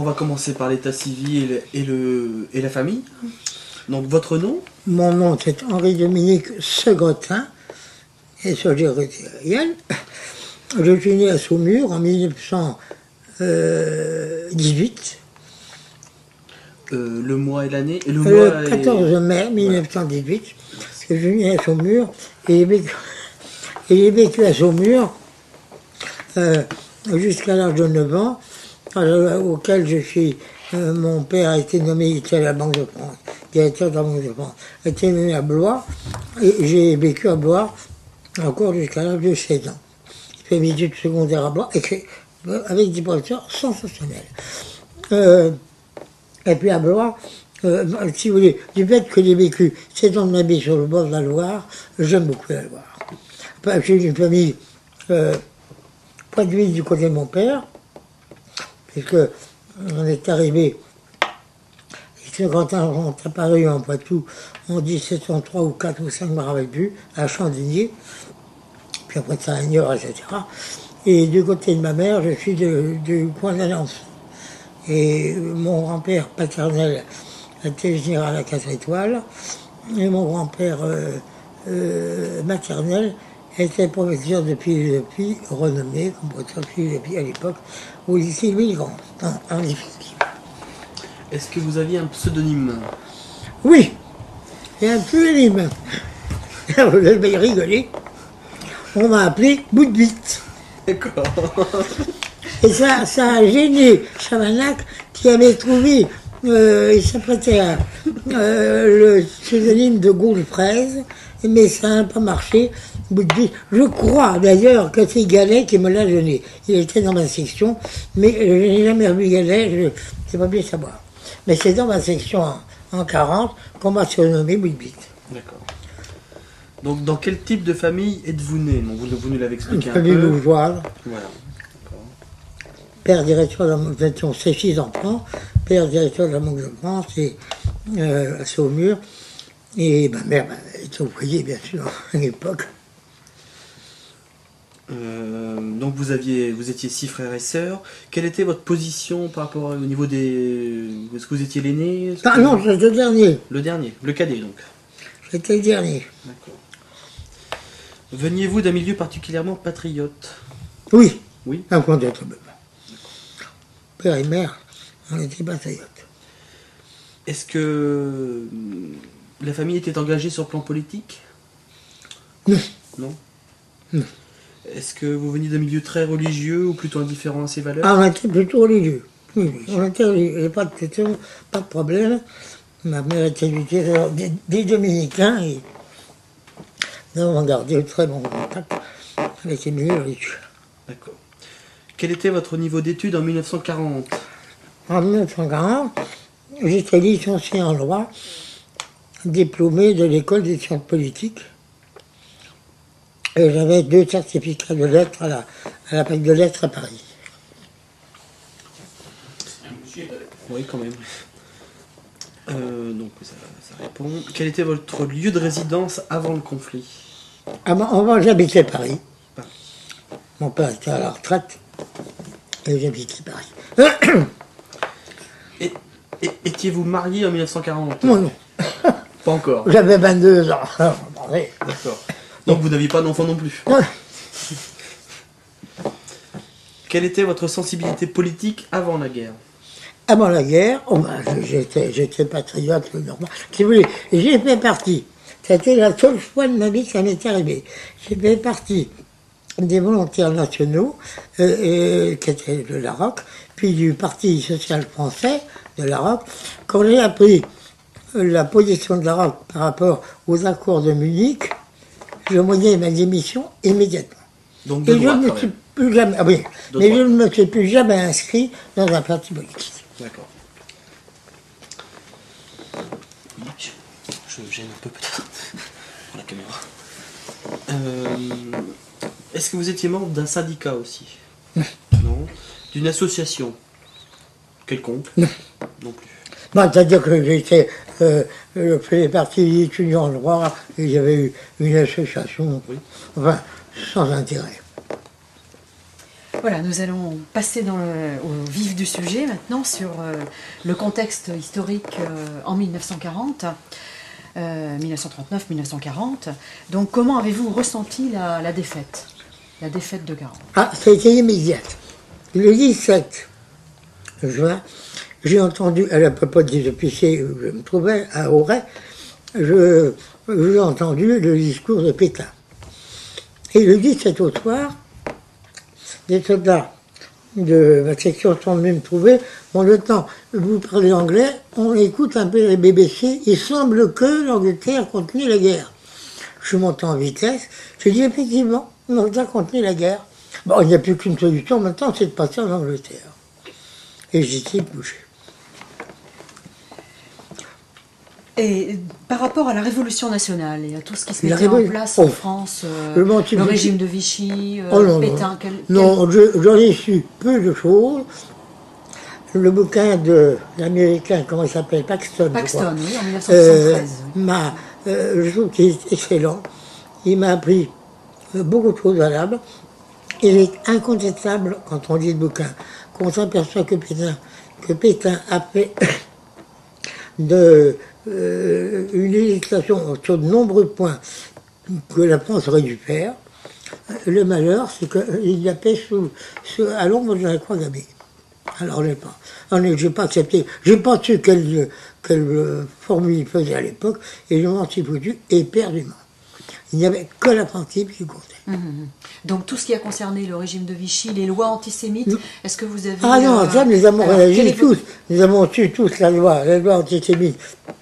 va commencer par l'état civil et la famille. Donc votre nom? Mon nom c'est Henri-Dominique Segretin, et Sogérotériel. Je suis né à Saumur en 1918. Le mois et l'année? Le Le 14 mai 1918. Je suis né à Saumur et j'ai vécu à Saumur jusqu'à l'âge de 9 ans, auquel je suis. Mon père a été nommé, il était à la Banque de France, directeur de la Banque de France, a été nommé à Blois, et j'ai vécu à Blois encore jusqu'à l'âge de 16 ans. J'ai fait mes études secondaires à Blois, avec des professeurs sensationnels. Et puis à Blois, si vous voulez, du fait que j'ai vécu 7 ans de ma vie sur le bord de la Loire, j'aime beaucoup la Loire. Enfin, j'ai une famille poitevine du côté de mon père, puisque on est arrivé, les Segrotins sont apparus en Poitou en 1703 ou 4 ou 5, je ne me rappelle plus, à Chandigny, puis après Saint-Agnor, etc. Et du côté de ma mère, je suis du coin d'Alençon. Et mon grand-père paternel était général à 4 étoiles, et mon grand-père maternel était professeur de philosophie renommé, comme professeur de philosophie à l'époque, au lycée Louis-le-Grand, en définitive. Est-ce que vous aviez un pseudonyme? Oui, et un pseudonyme. Vous allez rigoler. On m'a appelé Bout de Bite. D'accord. Et ça a gêné Chavanac qui avait trouvé, il s'apprêtait à le pseudonyme de Gaulle-Fraise, mais ça n'a pas marché. Je crois d'ailleurs que c'est Gallet qui me l'a donné. Il était dans ma section, mais je n'ai jamais revu Gallet, je n'ai pas pu savoir. Mais c'est dans ma section en 40 qu'on m'a surnommé Bout de Bite. D'accord. Donc dans quel type de famille êtes-vous né? Donc, vous nous l'avez expliqué Une un peu. famille bourgeoise. Voilà. Père directeur de la Banque de France, c'est 6 enfants. Père directeur de la Banque de France, et à Saumur. Et ma mère était au foyer, bien sûr, à l'époque. Donc vous étiez 6 frères et sœurs. Quelle était votre position par rapport au niveau des... Est-ce que vous étiez l'aîné? Ah non, j'étais le dernier. Le dernier, le cadet donc. J'étais le dernier. D'accord. Veniez-vous d'un milieu particulièrement patriote? Oui. Oui. Un point d'être même. Père et mère, on était patriotes. Est-ce que la famille était engagée sur le plan politique? Non. Non. Non. Est-ce que vous veniez d'un milieu très religieux ou plutôt indifférent à ces valeurs? Ah, on était plutôt religieux. Oui, on était religieux. Il n'y avait pas de question, pas de problème. Ma mère était des dominicains et nous avons gardé un très bon contact avec les milieux religieux. D'accord. Quel était votre niveau d'études en 1940? En 1940, j'étais licencié en droit, diplômé de l'école des sciences politiques. Et j'avais 2 certificats de lettres à la fac de lettres à Paris. Oui, quand même. Donc ça répond. Quel était votre lieu de résidence avant le conflit? Avant, j'habitais Paris. Paris. Mon père était à la retraite et j'habitais Paris. Étiez-vous marié en 1940? Non, non. Pas encore. J'avais 22 ans. D'accord. Donc vous n'aviez pas d'enfant non plus. Ouais. Quelle était votre sensibilité politique avant la guerre? Avant la guerre, j'étais patriote, normal. Si vous voulez, j'ai fait partie. C'était la seule fois de ma vie que ça m'est arrivé. J'ai fait partie des volontaires nationaux, qui étaient de Larocque, puis du Parti social français de Larocque. Quand j'ai appris la position de Larocque par rapport aux accords de Munich, je voyais ma démission immédiatement. Donc de droite, je ne me suis plus jamais, oui, mais je ne me suis plus jamais inscrit dans un parti politique. D'accord. Je gêne un peu peut-être pour la caméra. Est-ce que vous étiez membre d'un syndicat aussi? Non. D'une association quelconque? Non. Non plus. Bon, c'est-à-dire que je faisais partie des étudiants en droit et j'avais eu une association, Oui. enfin, sans intérêt. Voilà, nous allons passer au vif du sujet maintenant sur le contexte historique en 1940, 1939-1940. Donc comment avez-vous ressenti la défaite de 40? Ah, ça a été immédiat. Le 17 juin, j'ai entendu, à la popote des officiers où je me trouvais, à Auray, j'ai entendu le discours de Pétain. Et le 17 au soir, des soldats de ma section sont venus me trouver. Bon, le temps, vous parlez anglais, on écoute un peu les BBC, il semble que l'Angleterre continue la guerre. Je suis monté en vitesse, j'ai dit effectivement, l'Angleterre continue la guerre. Bon, il n'y a plus qu'une solution maintenant, c'est de passer en Angleterre. Et j'y suis bougé. Et par rapport à la Révolution nationale et à tout ce qui se mettait en place en France, le régime de Vichy, Pétain... Non, j'en ai su peu de choses. Le bouquin de l'Américain, comment il s'appelle, Paxton, oui, en 1973. Je trouve qu'il est excellent. Il m'a appris beaucoup de choses valables. Il est incontestable, quand on lit le bouquin, qu'on s'aperçoit que Pétain a fait une législation sur de nombreux points que la France aurait dû faire. Le malheur, c'est qu'il l'a fait à l'ombre de la croix gammée. Alors, je n'ai pas accepté. Je n'ai pas su quelle formule il faisait à l'époque, et je m'en suis foutu éperdument. Il n'y avait que la principe qui comptait. Donc tout ce qui a concerné le régime de Vichy, les lois antisémites, est-ce que vous avez... Ah non, ça, nous avons réagi tous. Nous avons su tous la loi antisémite.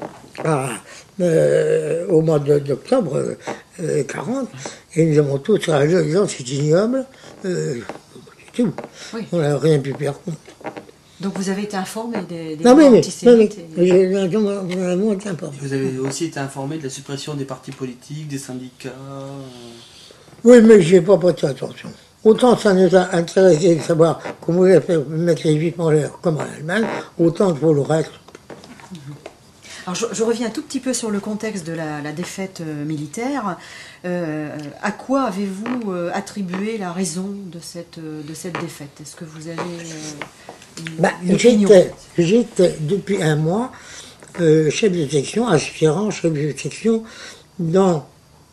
Au mois d'octobre 40, et nous avons tous réagi en disant c'est ignoble, c'est tout. Oui. On n'a rien pu faire contre. Donc vous avez été informé des lois antisémites? Oui, j'ai été informé. Vous avez aussi été informé de la suppression des partis politiques, des syndicats? Oui, mais je n'ai pas prêté attention. Autant ça nous a intéressé de savoir qu'on voulait mettre les Juifs en l'air comme en Allemagne, autant pour le reste. Alors je reviens un tout petit peu sur le contexte de la défaite militaire. À quoi avez-vous attribué la raison de cette défaite? Est-ce que vous avez une opinion? J'étais depuis un mois chef de section, aspirant chef de section dans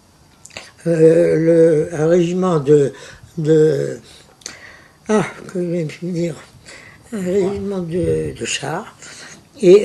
un régiment un régiment de chars. Et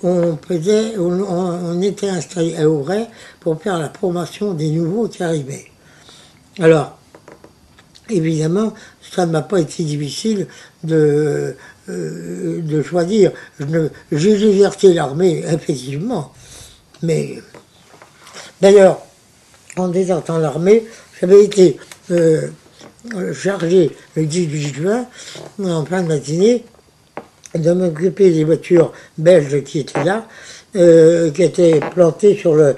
on était installé à Auray pour faire la promotion des nouveaux qui arrivaient. Alors, évidemment, ça ne m'a pas été difficile de choisir. J'ai déserté l'armée, effectivement. Mais, d'ailleurs, en désertant l'armée, j'avais été chargé le 18 juin, en fin de matinée, de m'occuper des voitures belges qui étaient là, qui étaient plantées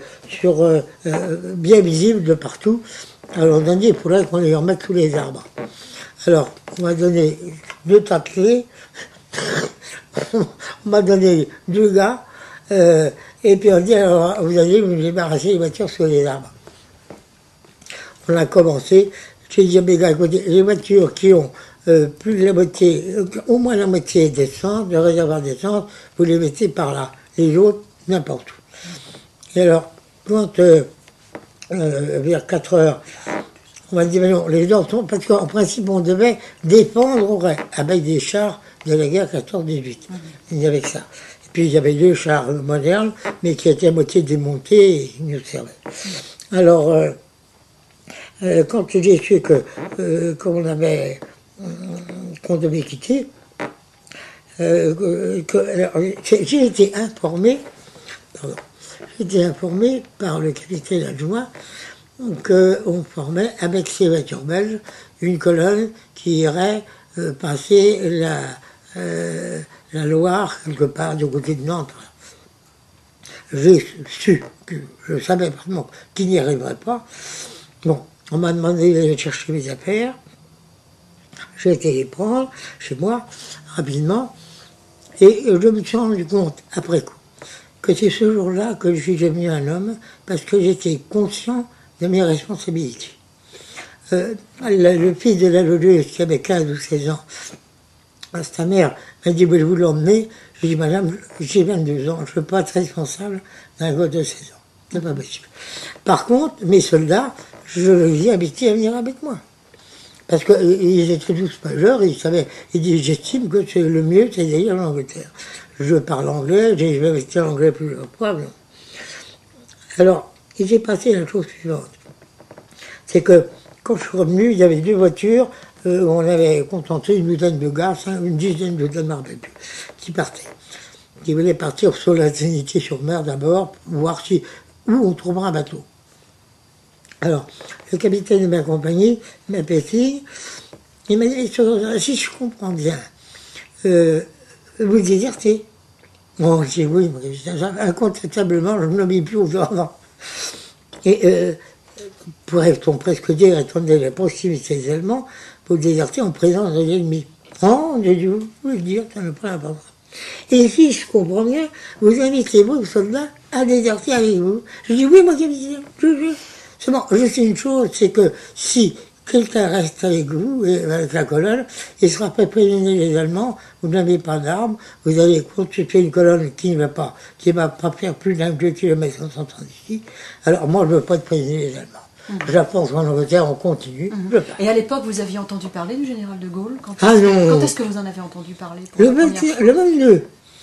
bien visibles de partout. Alors on a dit, il faudrait qu'on les remette sous les arbres. Alors, on m'a donné 2 tas de clés, on m'a donné 2 gars, et puis on dit, alors vous allez vous débarrasser les voitures sous les arbres. On a commencé, j'ai dit à mes gars, écoutez, les voitures qui ont plus de la moitié, au moins la moitié d'essence, de réservoir d'essence, vous les mettez par là. Les autres, n'importe où. Et alors, quand, vers 4 heures, on m'a dit, mais non, les gens sont, parce qu'en principe, on devait défendre Auray, avec des chars de la guerre 14-18. Il y avait que ça. Et puis, il y avait 2 chars modernes, mais qui étaient à moitié démontés et qui nous servaient. Alors, quand j'ai su qu'on devait quitter, j'ai été informé par le capitaine adjoint qu'on formait avec ces voitures belges une colonne qui irait passer la Loire quelque part du côté de Nantes. J'ai su que je savais vraiment qu'il n'y arriverait pas. Bon, on m'a demandé d'aller chercher mes affaires. J'ai été les prendre chez moi, rapidement, et je me suis rendu compte, après coup, que c'est ce jour-là que je suis devenu un homme, parce que j'étais conscient de mes responsabilités. le fils de la logeuse qui avait 15 ou 16 ans, sa mère m'a dit, voulez-vous l'emmener? J'ai dit, madame, j'ai 22 ans, je ne peux pas être responsable d'un gosse de 16 ans. C'est pas possible. Par contre, mes soldats, je les ai invités à venir avec moi. Parce qu'ils étaient tous majeurs, ils savaient, ils disaient, j'estime que c'est le mieux, c'est d'aller en Angleterre. Je parle anglais, j'ai resté en anglais plusieurs fois. Alors, il s'est passé la chose suivante. C'est que, quand je suis revenu, il y avait 2 voitures, où on avait contenté une douzaine de gars, une dizaine de Danemark qui partaient. Qui voulaient partir sur la Trinité-sur-Mer d'abord, pour voir où on trouvera un bateau. Alors, le capitaine de ma compagnie m'a fait signe, il m'a dit, si je comprends bien, vous désertez. Bon, j'ai dit oui, incontestablement, je ne me mets plus au avant. Et pourrait-on presque dire, étant donné la proximité des Allemands, vous désertez en présence de l'ennemi. Non, j'ai dit, vous pouvez le dire, ça n'a pas d'importance. Et si je comprends bien, vous invitez vos soldats à déserter avec vous. Je dis oui, mon capitaine, seulement, je sais une chose, c'est que si quelqu'un reste avec vous, avec la colonne, il sera pas prévenu les Allemands, vous n'avez pas d'armes, vous allez constituer une colonne qui ne va pas faire plus d'1 kilomètre en sortant d'ici. Alors moi, je ne veux pas être prévenu les Allemands. J'apprends qu'en Angleterre, on continue. Et à l'époque, vous aviez entendu parler du général de Gaulle? Quand est-ce que vous en avez entendu parler pour le 22.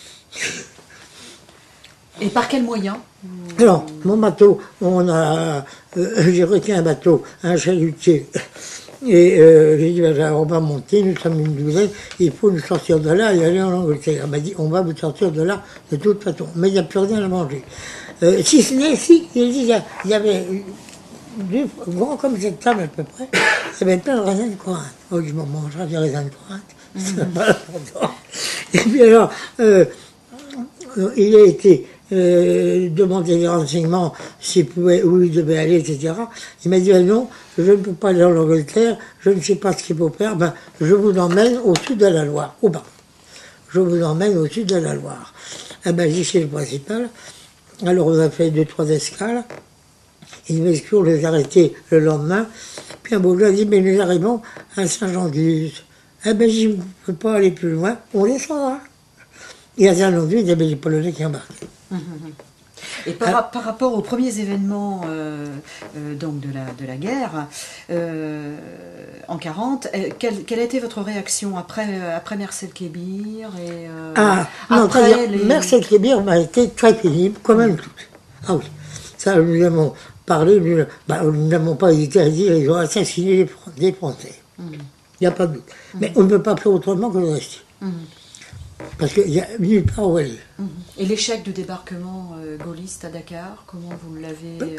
Et par quels moyens? Alors, mon bateau, j'ai retenu un bateau, un chalutier. Et j'ai dit, ben, on va monter, nous sommes une douzaine, il faut nous sortir de là et aller en Angleterre. Il m'a dit, on va vous sortir de là de toute façon, mais il n'y a plus rien à manger. Si ce n'est, il y avait grand comme cette table à peu près, ça va être plein de raisins de Corinthe. Oh, je m'en mangerai des raisins de Corinthe, c'est pas important. Et puis alors, il a été demander des renseignements s'il pouvait, où il devait aller, etc. Il m'a dit, non, je ne peux pas aller en Angleterre, je ne sais pas ce qu'il faut faire, ben, je vous emmène au sud de la Loire. Oh ben, je vous emmène au sud de la Loire. Ah ben, j'y suis le principal. Alors on a fait 2-3 escales. Il m'a dit qu'on les arrêter le lendemain. Puis un beau gars dit, mais nous arrivons à Saint-Jean-d'Uz. Ah ben, je ne peux pas aller plus loin, on descendra. Et à Saint-Jean-d'Uz, il y avait les Polonais qui embarquaient. Et par rapport aux premiers événements donc de la guerre, en 40, quelle a été votre réaction après Merced-Kébir et Merced-Kébir m'a été très pénible, quand même toutes. Ah oui, ça nous avons parlé, nous n'avons pas hésité à dire ils ont assassiné des Français. Il n'y a pas de doute. Mais on ne peut pas faire autrement que de rester. Parce qu'il n'y a nulle part où aller. Et l'échec du débarquement gaulliste à Dakar, comment vous l'avez...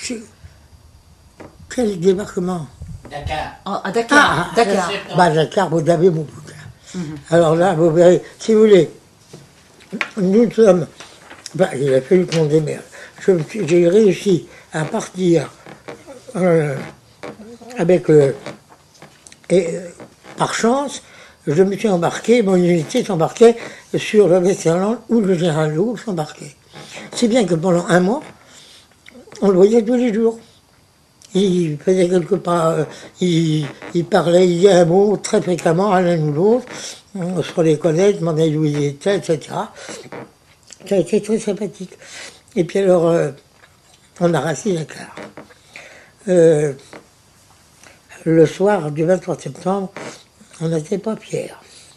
Quel débarquement? Dakar. À Dakar. Dakar. Dakar, vous avez mon bouquin. Alors là, vous verrez, si vous voulez, nous sommes... il a fallu qu'on démerde. J'ai réussi à partir avec... par chance, je me suis embarqué, mon unité s'embarquait sur le Westerland où le général de Gaulle s'embarquait. Si bien que pendant 1 mois, on le voyait tous les jours. Il faisait quelque part, il parlait, il disait un mot très fréquemment à l'un ou l'autre, on se reconnaît, demandait où il était, etc. Ça a été très sympathique. Et puis alors, on a rasé Dakar. Le soir du 23 septembre, on n'était pas fiers.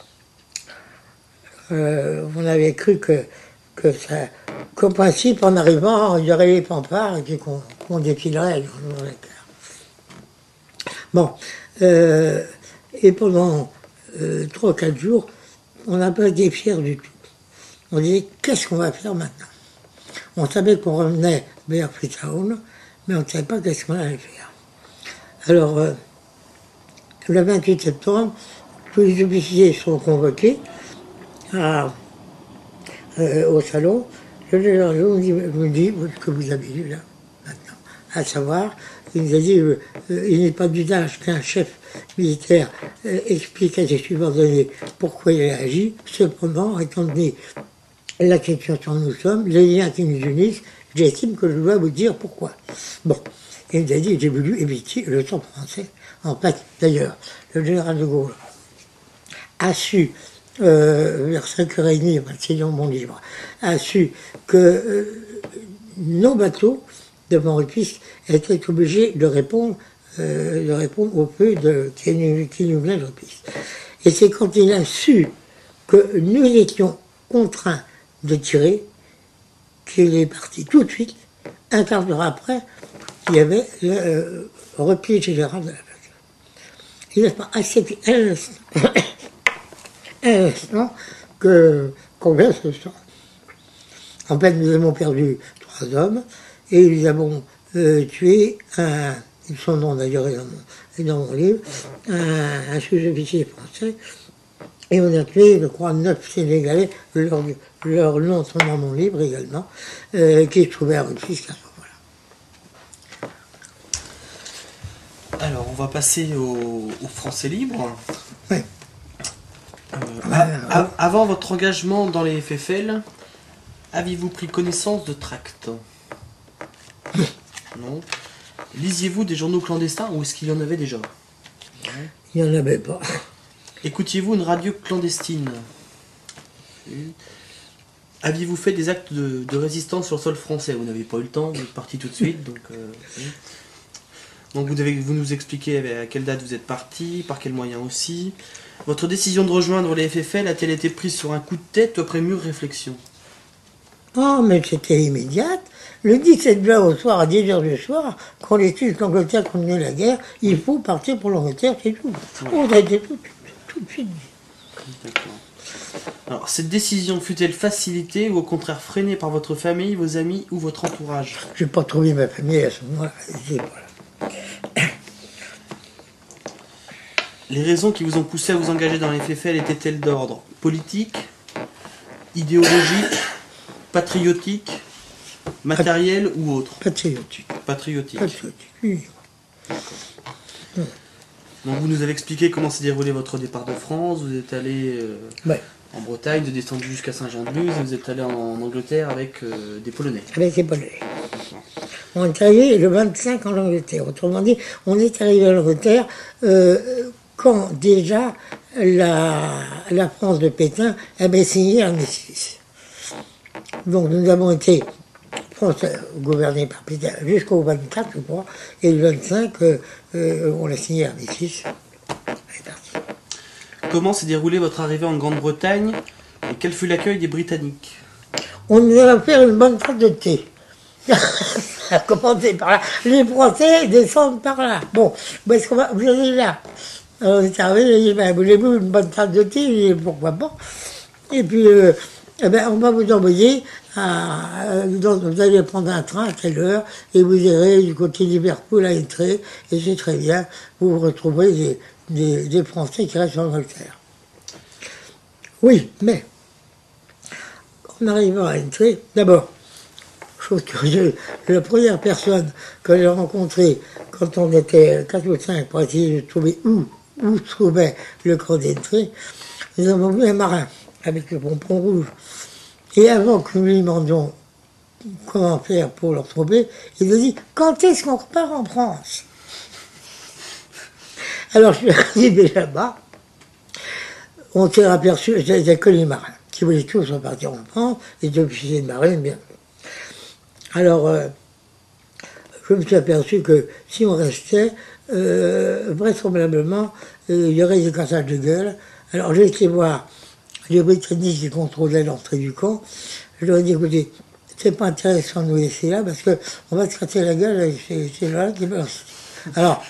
On avait cru qu'au principe, en arrivant, il y aurait les fanfares et qu'on défilerait dans la gare. Bon, et pendant 3 ou 4 jours, on n'a pas été fiers du tout. On disait, qu'est-ce qu'on va faire maintenant? On savait qu'on revenait vers Freetown, mais on ne savait pas qu'est-ce qu'on allait faire. Alors, le 28 septembre, tous les officiers sont convoqués au salon. Le général me dit ce que vous avez lu là, maintenant. À savoir, il nous a dit il n'est pas d'usage qu'un chef militaire explique à ses subordonnés pourquoi il a agi. Cependant, étant donné la situation où nous sommes, les liens qui nous unissent, j'estime que je dois vous dire pourquoi. Bon. Et il a dit, j'ai voulu éviter le temps français. En fait, d'ailleurs, le général de Gaulle a su, vers 5h30, c'est dans mon livre, a su que nos bateaux de Maurice étaient obligés de répondre au feu qui nous venait de Maurice. Et c'est quand il a su que nous étions contraints de tirer qu'il est parti tout de suite. Un quart d'heure après, il y avait le repli général de la base. Il n'a pas accepté un instant qu'on vient ce soir. En fait, nous avons perdu 3 hommes et nous avons tué son nom d'ailleurs est dans mon livre, un sous-officier français. Et on a tué, je crois, 9 Sénégalais, leurs noms sont dans mon livre également, qui se trouvaient à Rufisque à ce moment-là. Alors, on va passer au Français libre. Oui. Avant votre engagement dans les FFL, aviez-vous pris connaissance de tracts? Non. Lisiez-vous des journaux clandestins ou est-ce qu'il y en avait déjà? Il n'y en avait pas. Écoutiez-vous une radio clandestine? Aviez-vous fait des actes de résistance sur le sol français? Vous n'avez pas eu le temps, vous êtes parti tout de suite. Donc vous nous expliquez à quelle date vous êtes parti, par quels moyens aussi. Votre décision de rejoindre les FFL a-t-elle été prise sur un coup de tête ou après mûre réflexion? Oh, mais c'était immédiat. Le 17 juin au soir, à 10h du soir, quand les Suisses l'Angleterre continuait la guerre, il faut partir pour l'Angleterre, c'est tout. On a été tout de suite. D'accord. Alors, cette décision fut-elle facilitée ou au contraire freinée par votre famille, vos amis ou votre entourage? Je n'ai pas trouvé ma famille à ce moment-là. Voilà. Les raisons qui vous ont poussé à vous engager dans les FFL étaient-elles d'ordre politique, idéologique, patriotique, matériel ou autre? Patriotique. Patriotique. Oui. Donc vous nous avez expliqué comment s'est déroulé votre départ de France. Vous êtes allé en Bretagne, vous êtes descendu jusqu'à Saint-Jean-de-Luz, et vous êtes allé en Angleterre avec des Polonais. Avec les Polonais. On est arrivé le 25 en Angleterre. Autrement dit, on est arrivé en Angleterre quand déjà la France de Pétain avait signé l'armistice. Donc nous avons été gouverné par Pétain jusqu'au 24, je crois, et le 25, on a signé l'armistice. Comment s'est déroulée votre arrivée en Grande-Bretagne et quel fut l'accueil des Britanniques? On nous a offert une bonne tasse de thé. Ça a commencé par là. Les Français descendent par là. Bon, est-ce qu'on va, vous allez là. Alors on est arrivé, j'ai dit, voulez-vous une bonne tasse de thé? J'ai dit, pourquoi pas. Et puis, on va vous envoyer, vous allez prendre un train à telle heure, et vous irez du côté de Liverpool à Entrée, et c'est très bien, vous retrouverez des Français qui restent en Angleterre. Oui, mais, en arrivant à Entrée, d'abord, chose curieuse, la première personne que j'ai rencontrée quand on était 4 ou 5 pour essayer de trouver où se trouvait le camp d'Entrée, nous avons vu un marin avec le pompon rouge. Et avant que nous lui demandions comment faire pour le retrouver, il nous dit « Quand est-ce qu'on repart en France ?» Alors je suis arrivé là-bas, on s'est aperçu, c'était que les marins, qui voulaient tous repartir en France, les officiers de marine, bien. Alors, je me suis aperçu que si on restait, vraisemblablement, il y aurait des cassages de gueule. Alors j'ai été voir les Britanniques qui contrôlaient l'entrée du camp. Je leur ai dit, écoutez, c'est pas intéressant de nous laisser là parce qu'on va se casser la gueule avec ces gens-là qui veulent rester. Alors,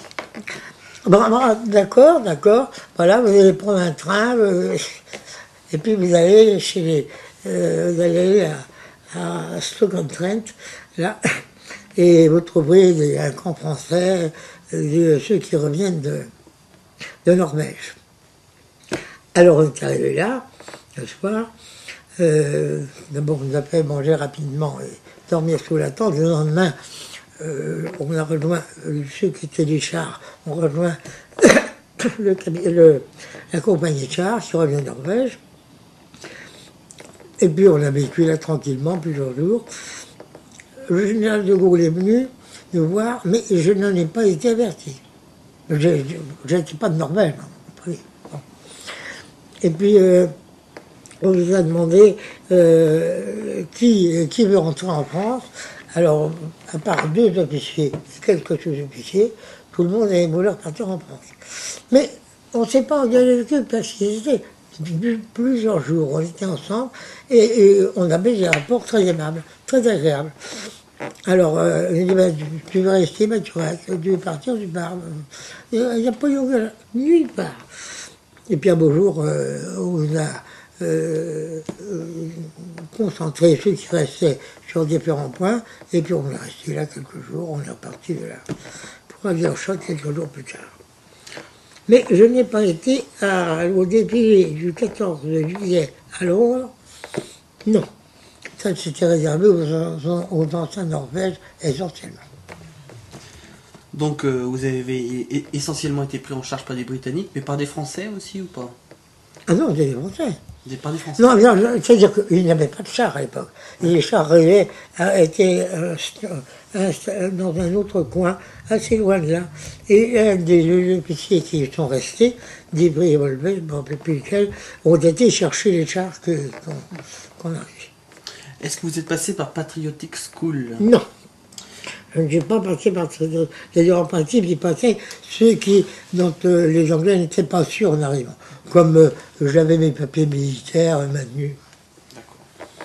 d'accord, voilà, vous allez prendre un train, et puis vous allez vous allez à Stoke-on-Trent, là, et vous trouverez un camp français, ceux qui reviennent de Norvège. Alors on est arrivé là, le soir, d'abord on nous a fait manger rapidement et dormir sous la tente. Le lendemain, on a rejoint ceux qui étaient des chars, on rejoint la compagnie de chars qui revient de Norvège. Et puis on a vécu là tranquillement plusieurs jours. Le général de Gaulle est venu, de voir, mais je n'en ai pas été averti. Je n'étais pas de Norvège. Bon. Et puis, on nous a demandé qui veut rentrer en France. Alors, à part 2 officiers, quelques sous-officiers, tout le monde avait voulu partir en France. Mais on ne s'est pas engagé avec eux parce qu'ils étaient plusieurs jours, on était ensemble et on avait des rapports très aimables, très agréables. Alors, il dit, tu veux rester, tu restes, tu veux partir, tu pars. Il n'y a pas eu nulle part. Et puis un beau jour, on a concentré ceux qui restaient sur différents points, et puis on est resté là quelques jours, on est reparti de là pour aller en shot quelques jours plus tard. Mais je n'ai pas été au défilé du 14 juillet à Londres, non. Ça, c'était réservé aux anciens Norvèges essentiellement. Donc vous avez essentiellement été pris en charge par des Britanniques, mais par des Français aussi ou pas? Ah non, des Français. Par des Français? Non, c'est-à-dire qu'il n'y avait pas de chars à l'époque. Les chars arrivaient, étaient dans un autre coin, assez loin de là. Et un des officiers qui sont restés, d'Ivry et Volvet, je ne me rappelle plus lequel, ont été chercher les chars qu'on a eu. Est-ce que vous êtes passé par Patriotic School? Non. Je ne suis pas passé par ce. C'est-à-dire, en principe, j'y passais ceux dont les Anglais n'étaient pas sûrs en arrivant. Comme j'avais mes papiers militaires maintenus. D'accord.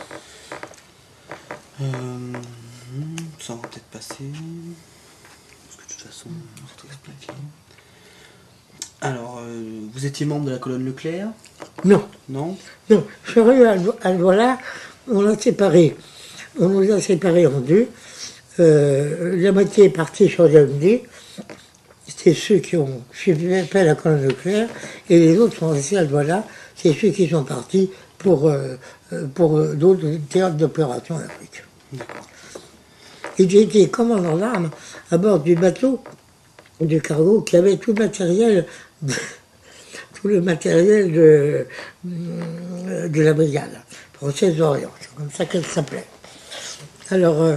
Ça va peut-être passer. Parce que de toute façon, c'est tout expliqué. Alors, vous étiez membre de la colonne Leclerc? Non. Non? Non. Je suis arrivé à Douala, on l'a séparé. On nous a séparés en 2. La moitié est partie sur Dundee, c'est ceux qui ont suivi la colonne Leclerc, et les autres sont restés à Douala, c'est ceux qui sont partis pour d'autres théâtres d'opération en Afrique. Et j'ai été commandant d'armes à bord du bateau, du cargo, qui avait tout le matériel, de la brigade, Française Orient, c'est comme ça qu'elle s'appelait. Alors,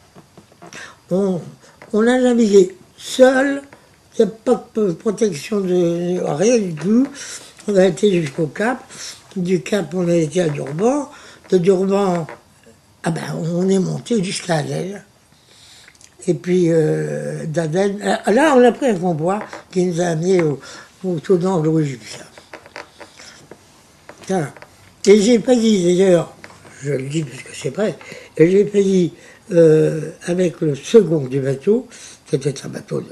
on a navigué seul, il n'y a pas de protection de rien du tout. On a été jusqu'au Cap. Du Cap, on a été à Durban. De Durban, on est monté jusqu'à Aden. Et puis d'Aden, là, on a pris un convoi qui nous a amenés au tournant de l'Égyptien. Et j'ai failli, d'ailleurs, je le dis parce que c'est vrai, et j'ai failli, avec le second du bateau, c'était un bateau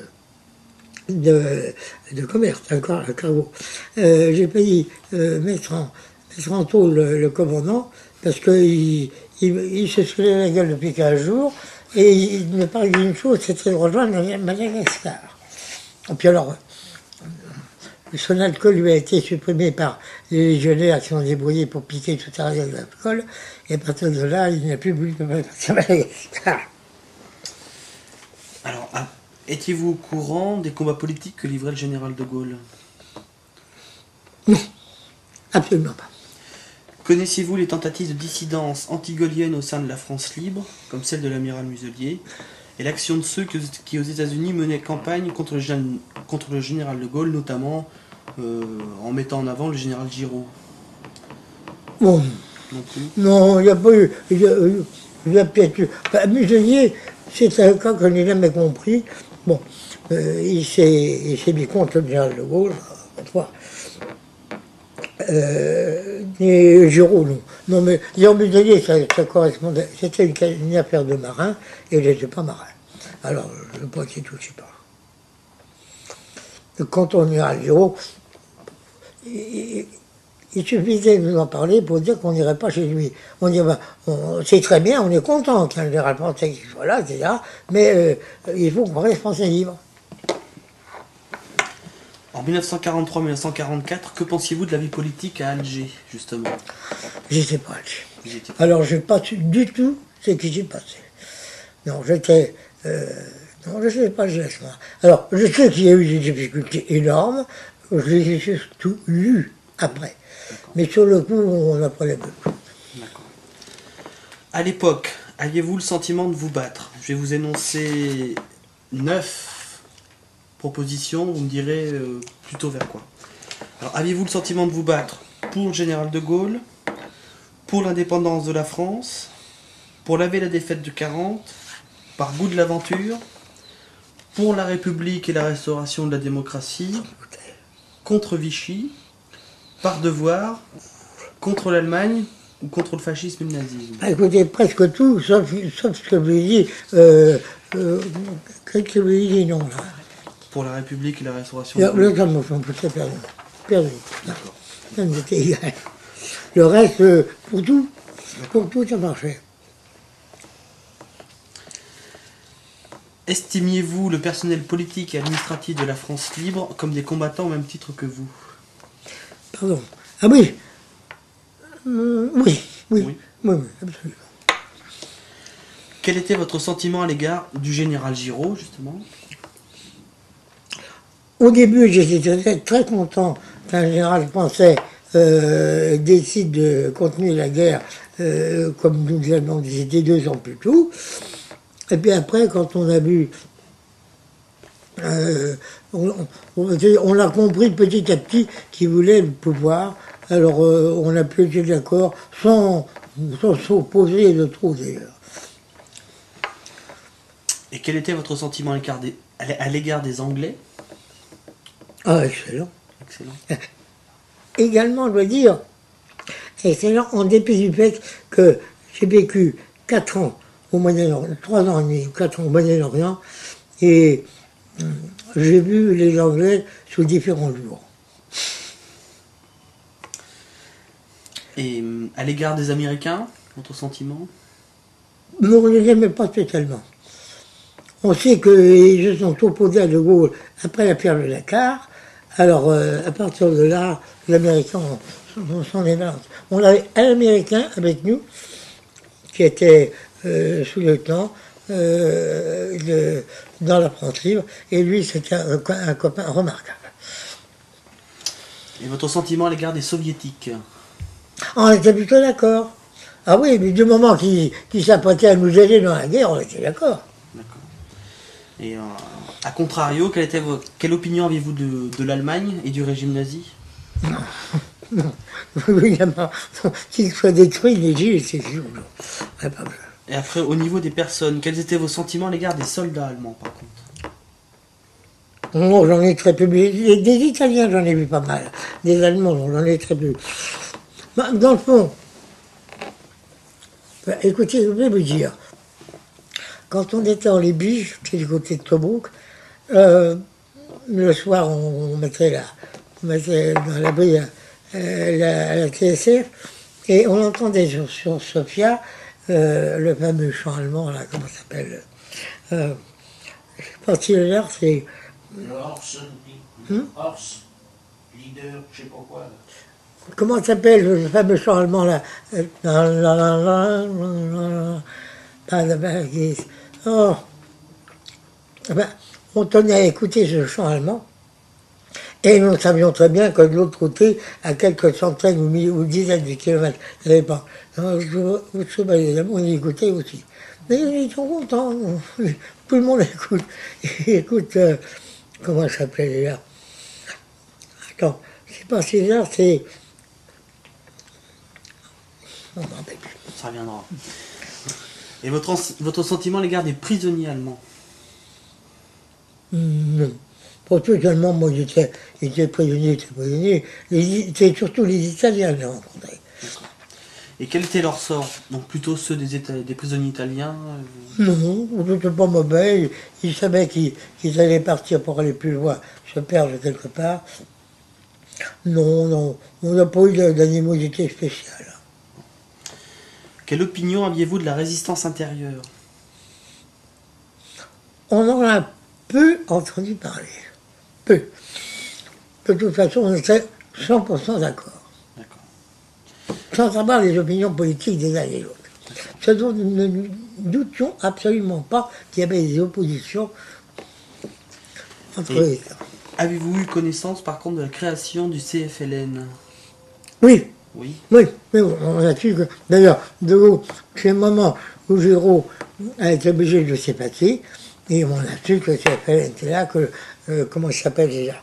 de commerce, un cargo, j'ai failli mettre en tôle le commandant parce qu'il se soulevait la gueule depuis 15 jours et il me parlait d'une chose, c'était de rejoindre Madagascar. Et puis alors, son alcool lui a été supprimé par les légionnaires qui sont débrouillés pour piquer tout à l'heure de l'alcool, et à partir de là, il n'a plus voulu partir à Madagascar. Alors, étiez-vous au courant des combats politiques que livrait le général de Gaulle? Non, absolument pas. Connaissiez-vous les tentatives de dissidence anti-gaullienne au sein de la France libre, comme celle de l'amiral Muselier, et l'action de ceux qui aux États-Unis menaient campagne contre le général de Gaulle, notamment en mettant en avant le général Giraud? Bon. Non plus. Non, il n'y a pas eu. Il y a peut-être eu. Muselier, c'est un cas que je n'ai jamais compris. Bon, il s'est mis contre le général de Gaulle, fois. Et Giraud, non. Non, mais dire Muselier, ça correspondait. C'était une affaire de marin, et il n'était pas marin. Alors, je ne pense qu'il ne touchait pas. Quand on est à Giraud, il suffisait de nous en parler pour dire qu'on n'irait pas chez lui. On dit, c'est très bien, on est content qu'un général français soit là, etc. Mais il faut qu'on reste français libre. En 1943-1944, que pensiez-vous de la vie politique à Alger, justement? J'étais pas à Alger. Alors, je n'ai pas su du tout ce qui s'est passé. Non, j'étais... non, je ne sais pas, je laisse moi. Alors, je sais qu'il y a eu des difficultés énormes, je les ai surtout lues après. Mais sur le coup, on apprenait beaucoup. D'accord. À l'époque, aviez-vous le sentiment de vous battre? Je vais vous énoncer 9 propositions, vous me direz plutôt vers quoi. Alors, aviez-vous le sentiment de vous battre pour le général de Gaulle, pour l'indépendance de la France, pour laver la défaite de 40, par goût de l'aventure, pour la République et la restauration de la démocratie, contre Vichy, par devoir, contre l'Allemagne ou contre le fascisme et le nazisme? Écoutez, presque tout, sauf ce que vous avez dit. Qu'est-ce que vous avez dit, non, là? Pour la République et la restauration de la Le temps me fait perdu. Perdu. D'accord. Ça me était égal. Le reste, pour tout, ça marchait. Estimiez-vous le personnel politique et administratif de la France libre comme des combattants au même titre que vous? Pardon. Ah oui. Oui, Oui. absolument. Quel était votre sentiment à l'égard du général Giraud, justement? Au début, j'étais très content qu'un général français décide de continuer la guerre comme nous l'avions décidé 2 ans plus tôt. Et puis après, quand on a vu, on a compris petit à petit qu'il voulait le pouvoir. Alors on a pu être d'accord sans s'opposer de trop d'ailleurs. Et quel était votre sentiment à l'égard des Anglais? Ah, excellent. Excellent. Également, je dois dire, excellent en dépit du fait que j'ai vécu 4 ans au Moyen-Orient, 3 ans et demi, 4 ans au Moyen-Orient, et j'ai vu les Anglais sous différents jours. Et à l'égard des Américains, votre sentiment? Mais on ne les aimait pas spécialement. On sait qu'ils se sont opposés à De Gaulle après l'affaire de Dakar. Alors, à partir de là, les Américains s'en évincent. On avait un Américain avec nous, qui était sous-lieutenant dans la France libre, et lui, c'était un copain remarquable. Et votre sentiment à l'égard des Soviétiques? On était plutôt d'accord. Ah oui, mais du moment qu'ils s'apprêtaient à nous aider dans la guerre, on était d'accord. D'accord. Et à contrario, quelle opinion aviez-vous de l'Allemagne et du régime nazi? Non, évidemment, qu'il soit détruit, les Gilles, c'est sûr. Et après, au niveau des personnes, quels étaient vos sentiments à l'égard des soldats allemands, par contre? Non, j'en ai très peu vu. Des Italiens, j'en ai vu pas mal. Des Allemands, j'en ai très peu. Dans le fond, écoutez, je vais vous dire, quand on était en Libye, c'est du côté de Tobrouk, le soir, on mettait dans l'abri la TSF, et on entendait sur Sofia le fameux chant allemand, là, comment ça s'appelle je sais pas si l'heure, c'est... Le Horst, leader, je sais pas quoi. Là. Comment ça s'appelle le fameux chant allemand, là Oh. Ben, on tenait à écouter ce chant allemand, et nous savions très bien que de l'autre côté, à quelques centaines ou dizaines de kilomètres, il n'y avait pas. On y écoutait aussi. Mais ils sont contents, tout le monde écoute. Écoute, comment ça s'appelait déjà? Attends, c'est pas César, c'est... On m'en rappelle plus. Ça reviendra. Et votre sentiment à l'égard des prisonniers allemands? Non. Pour tout seulement, moi j'étais prisonnier, c'est surtout les Italiens que j'ai rencontrés. Et quel était leur sort? Donc plutôt ceux des prisonniers italiens? Non, c'était pas mauvais. Ils savaient qu'ils allaient partir pour aller plus loin, se perdre quelque part. Non, on n'a pas eu d'animosité spéciale. Quelle opinion aviez-vous de la résistance intérieure? On en a peu entendu parler. Peu. De toute façon, on était 100% d'accord. Sans savoir les opinions politiques des uns et des autres. Ce dont nous ne doutions absolument pas qu'il y avait des oppositions entre les États. Avez-vous eu connaissance par contre de la création du CFLN? Oui. Oui. Oui, on a su que, d'ailleurs, de haut, c'est le moment où Giraud a été obligé de se passer, Et on a su que le CFLN était là, que, comment il s'appelle déjà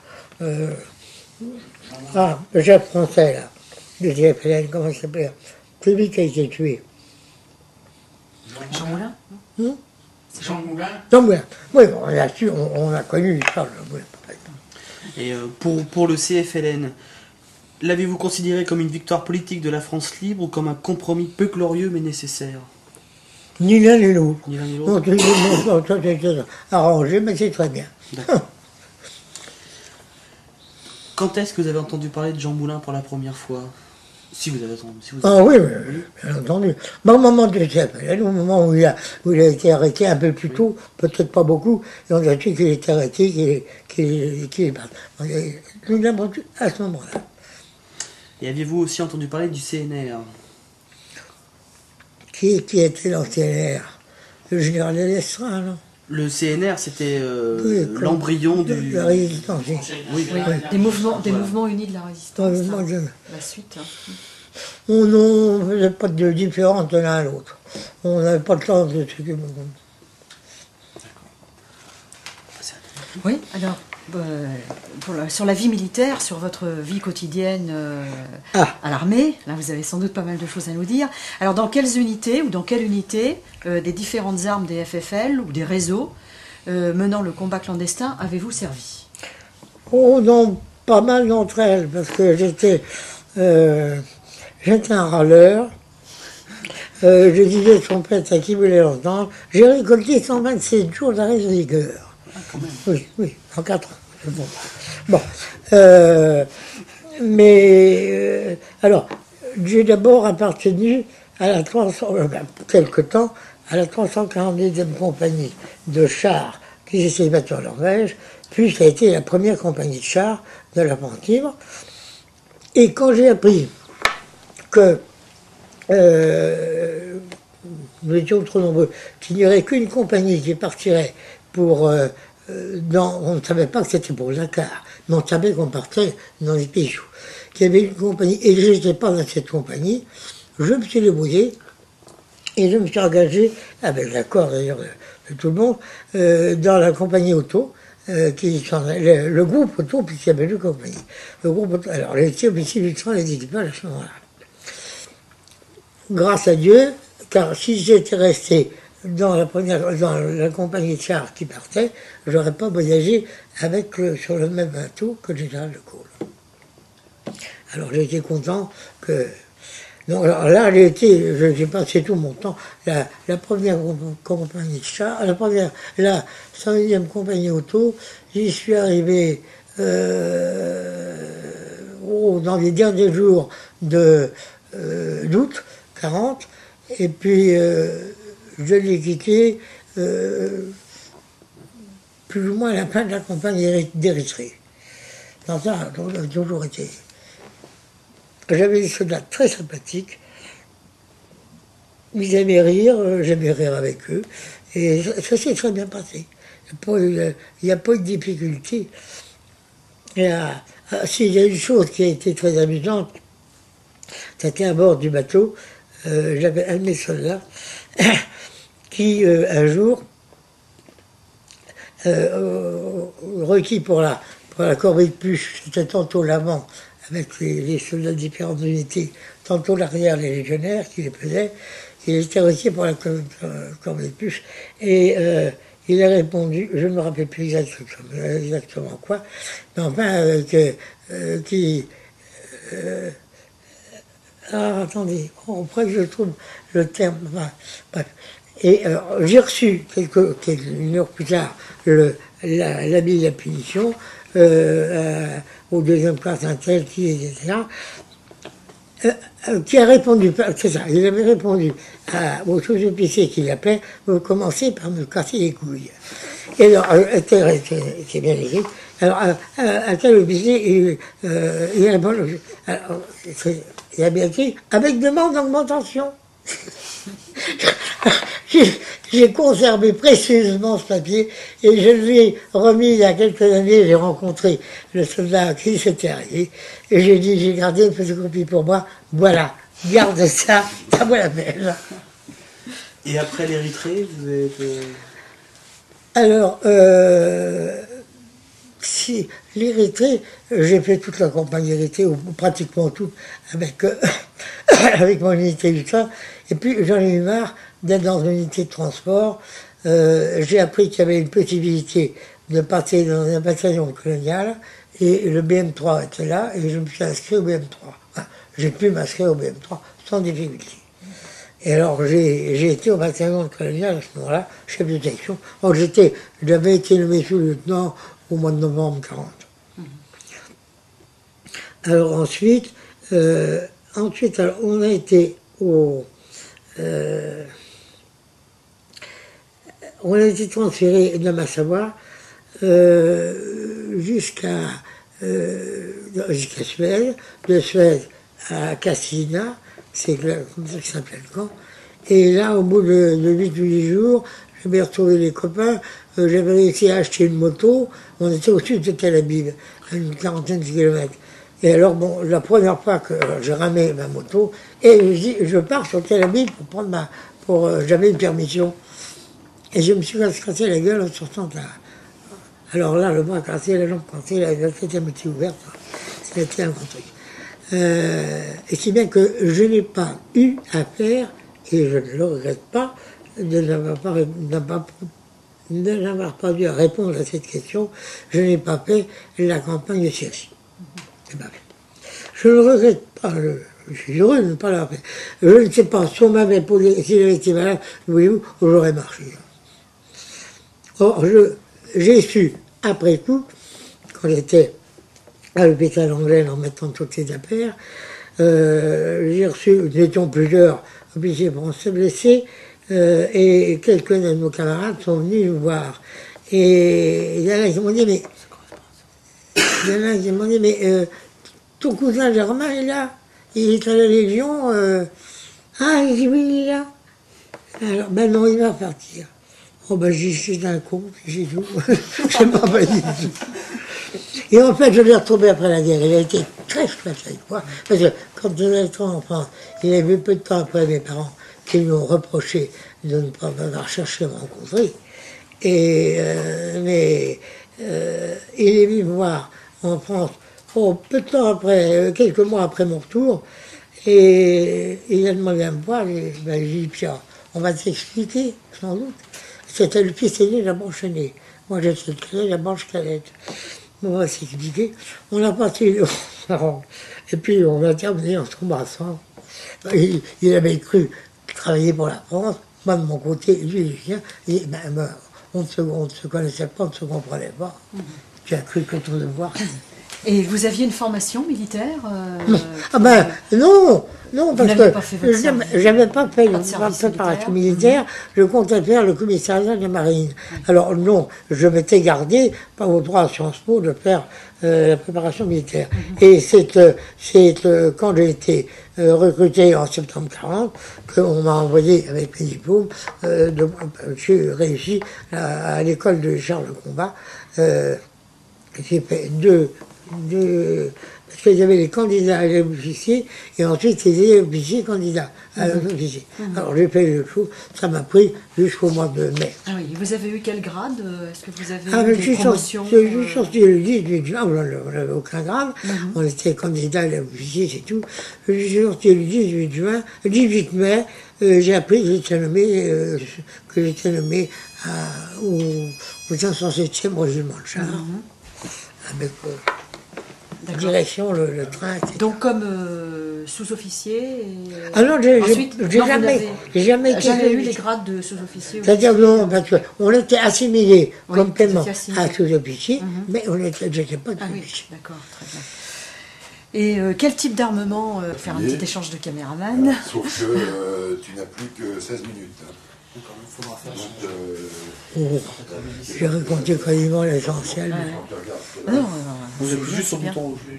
le chef français, là, du CFLN, comment il s'appelle? C'est lui qui a été tué. Jean Moulin. Jean Moulin. Jean Moulin. Oui, bon, on a su, on a connu l'histoire de Jean Moulin. Et pour le CFLN, l'avez-vous considéré comme une victoire politique de la France libre ou comme un compromis peu glorieux mais nécessaire? Ni l'un ni l'autre. Ni l'un ni On l'autre. s'est arrangé, mais c'est très bien. D'accord. Quand est-ce que vous avez entendu parler de Jean Moulin pour la première fois? Si vous avez entendu. Si vous avez... Ah oui, bien entendu. Mais au moment du CFLN, au moment où il a été arrêté un peu plus tôt, peut-être pas beaucoup, et on a su qu'il était arrêté, qu'il est parti. Nous l'avons entendu à ce moment-là. Et aviez-vous aussi entendu parler du CNR? Qui était dans le CNR? Le général Delestraint, non? Le CNR, c'était Oui, l'embryon de du... la résistance. Oui. Oui, Oui, des mouvements unis de la résistance. Ouais, moi, hein. La suite. Hein. On ne faisait pas de différence de l'un à l'autre. On n'avait pas le temps de s'occuper. Oui, alors, sur la vie militaire, sur votre vie quotidienne à l'armée, là vous avez sans doute pas mal de choses à nous dire. Alors dans quelles unités ou dans quelle unité des différentes armes des FFL ou des réseaux menant le combat clandestin avez-vous servi? Oh non, pas mal d'entre elles, parce que j'étais un râleur. Je disais son père à qui voulait l'entendre. J'ai récolté 127 jours d'arrêt de rigueur. Oui, en 4 ans. Bon. Alors, j'ai d'abord appartenu à la quelque temps, à la 342e compagnie de chars qui s'est battue en Norvège, puis ça a été la première compagnie de chars de la France libre. Et quand j'ai appris que nous étions trop nombreux, qu'il n'y aurait qu'une compagnie qui partirait pour... on ne savait pas que c'était pour Dakar, mais on savait qu'on partait dans les pays chauds. Qu'il y avait une compagnie, et je n'étais pas dans cette compagnie, je me suis débrouillé, et je me suis engagé, avec l'accord d'ailleurs de tout le monde, dans la compagnie auto, le groupe auto, puisqu'il y avait deux compagnies. Le groupe auto, alors les officiers du train, les équipages à ce moment-là. Grâce à Dieu, car si j'étais resté dans la compagnie de chars qui partait, je n'aurais pas voyagé sur le même bateau que le général de Gaulle. Alors j'ai content que... Donc alors là, j'ai passé tout mon temps, la première compagnie de chars, la 100e compagnie auto, j'y suis arrivé dans les derniers jours d'août 40, et puis je l'ai quitté plus ou moins à la fin de la campagne d'Érythrée. Dans ça, j'ai toujours été. J'avais des soldats très sympathiques. Ils aimaient rire, j'aimais rire avec eux. Et ça s'est très bien passé. Il n'y a pas eu de difficulté. S'il y a une chose qui a été très amusante, c'était à bord du bateau, j'avais un de mes soldats qui, un jour, requis pour la corvée de puce, c'était tantôt l'avant avec les soldats de différentes unités, tantôt l'arrière, les légionnaires qui les faisaient, il était requis pour la corvée de puce. Et il a répondu, je ne me rappelle plus exactement quoi, mais enfin, alors attendez, après que je trouve le terme, enfin, bref. Et j'ai reçu une heure plus tard l'habit de la punition au deuxième classe un tel qui était là, qui a répondu, c'est ça, il avait répondu aux sous-officiers qui l'appelaient, vous commencez par me casser les couilles. Et alors, c'est bien écrit, alors un tel officier, il répond, alors, il a bien écrit, avec demande d'augmentation. J'ai conservé précieusement ce papier et je lui ai remis il y a quelques années, j'ai rencontré le soldat qui s'était arrivé et j'ai dit, j'ai gardé une petite copie pour moi, voilà, garde ça, ça vaut la peine. Et après l'Érythrée, vous êtes... Alors, si l'Érythrée, j'ai fait toute la campagne d'Érythrée, ou pratiquement toute, avec, avec mon unité ultra, et puis j'en ai eu marre d'être dans une unité de transport. J'ai appris qu'il y avait une possibilité de partir dans un bataillon colonial, et le BM3 était là, et je me suis inscrit au BM3. Enfin, j'ai pu m'inscrire au BM3 sans difficulté. Et alors, j'ai été au bataillon colonial à ce moment-là, chef de section. Alors, j'avais été nommé sous-lieutenant au mois de novembre 40. Alors ensuite, alors, on a été on a été transféré de Massawa jusqu'à Suez, de Suez à Cassina, c'est comme ça que ça s'appelle le camp. Et là, au bout de 8 ou 10 jours, j'avais retrouvé les copains, j'avais réussi à acheter une moto, on était au sud de Tel Aviv, à une quarantaine de kilomètres. Et alors, bon, la première fois que j'ai ramé ma moto, et je dis, je pars sur Tel Aviv pour prendre j'avais une permission. Et je me suis cassé la gueule en sortant de là. Alors là, le bras cassé, la jambe cassée, la tête à moitié ouverte, c'était un gros truc. Et si bien que je n'ai pas eu à faire, et je ne le regrette pas, de n'avoir pas dû répondre à cette question, je n'ai pas fait la campagne de Syrie. C'est pas fait. Je ne le regrette pas, je suis heureux de ne pas l'avoir fait. Je ne sais pas, si on m'avait posé, si j'avais été malade, voyez-vous, j'aurais marché. Or, j'ai su, après coup, quand j'étais à l'hôpital anglais en mettant toutes ces affaires, j'ai reçu, nous étions plusieurs officiers français blessés, et quelques-uns de nos camarades sont venus nous voir. Et il y en a qui m'ont dit, mais ton cousin Germain est là, il est à la Légion, ah, j'ai dit, oui, il est là. Alors, ben non, il va partir. Oh ben je suis un con, j'ai tout. Je m'en pas dit tout. Et en fait, je l'ai retrouvé après la guerre. Il a été très chouette avec moi. Parce que quand on est rentré en France, il a vu peu de temps après mes parents qui lui ont reproché de ne pas avoir cherché à me rencontrer. Mais il est venu me voir en France peu de temps après, quelques mois après mon retour. Et il a demandé à me voir. J'ai dit, Pierre, on va t'expliquer, sans doute. C'était le fils aîné de la branche aînée. Moi, j'étais le cadet de la branche cadette. On va s'expliquer. On a parti le et puis on a terminé en s'embrassant. Il avait cru travailler pour la France. Moi, de mon côté, lui, il vient. Et on ne se connaissait pas, on ne se comprenait pas. Tu as cru que ton devoir. Et vous aviez une formation militaire Ah ben non, parce que j'avais pas fait de une service préparation militaire, je comptais faire le commissariat de la marine. Alors non, je m'étais gardé, pas au droit à Sciences Po, de faire la préparation militaire. Et c'est quand j'ai été recruté en septembre 40 qu'on m'a envoyé avec mes diplômes, j'ai réussi à l'école de Charles de Combat. J'ai fait parce qu'il y avait les candidats à l'officier et ensuite les élèves officiers candidats à l'officier. Alors j'ai fait le show, ça m'a pris jusqu'au mois de mai. Ah oui, vous avez eu quel grade? Est-ce que vous avez eu des promotions? Je suis sorti le 18 juin, on n'avait aucun grade, on était candidat à l'officier, c'est tout. Je suis sorti le 18 mai, j'ai appris que j'étais nommé au 507e régiment de char, avec direction, le train, etc. Donc comme sous-officier Ah non, j'ai jamais eu les grades de sous-officier. C'est-à-dire non, parce qu'on était assimilés complètement à sous-officier, mais je n'étais pas sous-officier. Oui, d'accord, très bien. Et quel type d'armement faire un petit échange de caméraman. Sauf que tu n'as plus que 16 minutes. J'ai raconté quasiment l'essentiel. Non, vous avez juste sur le bouton rouge.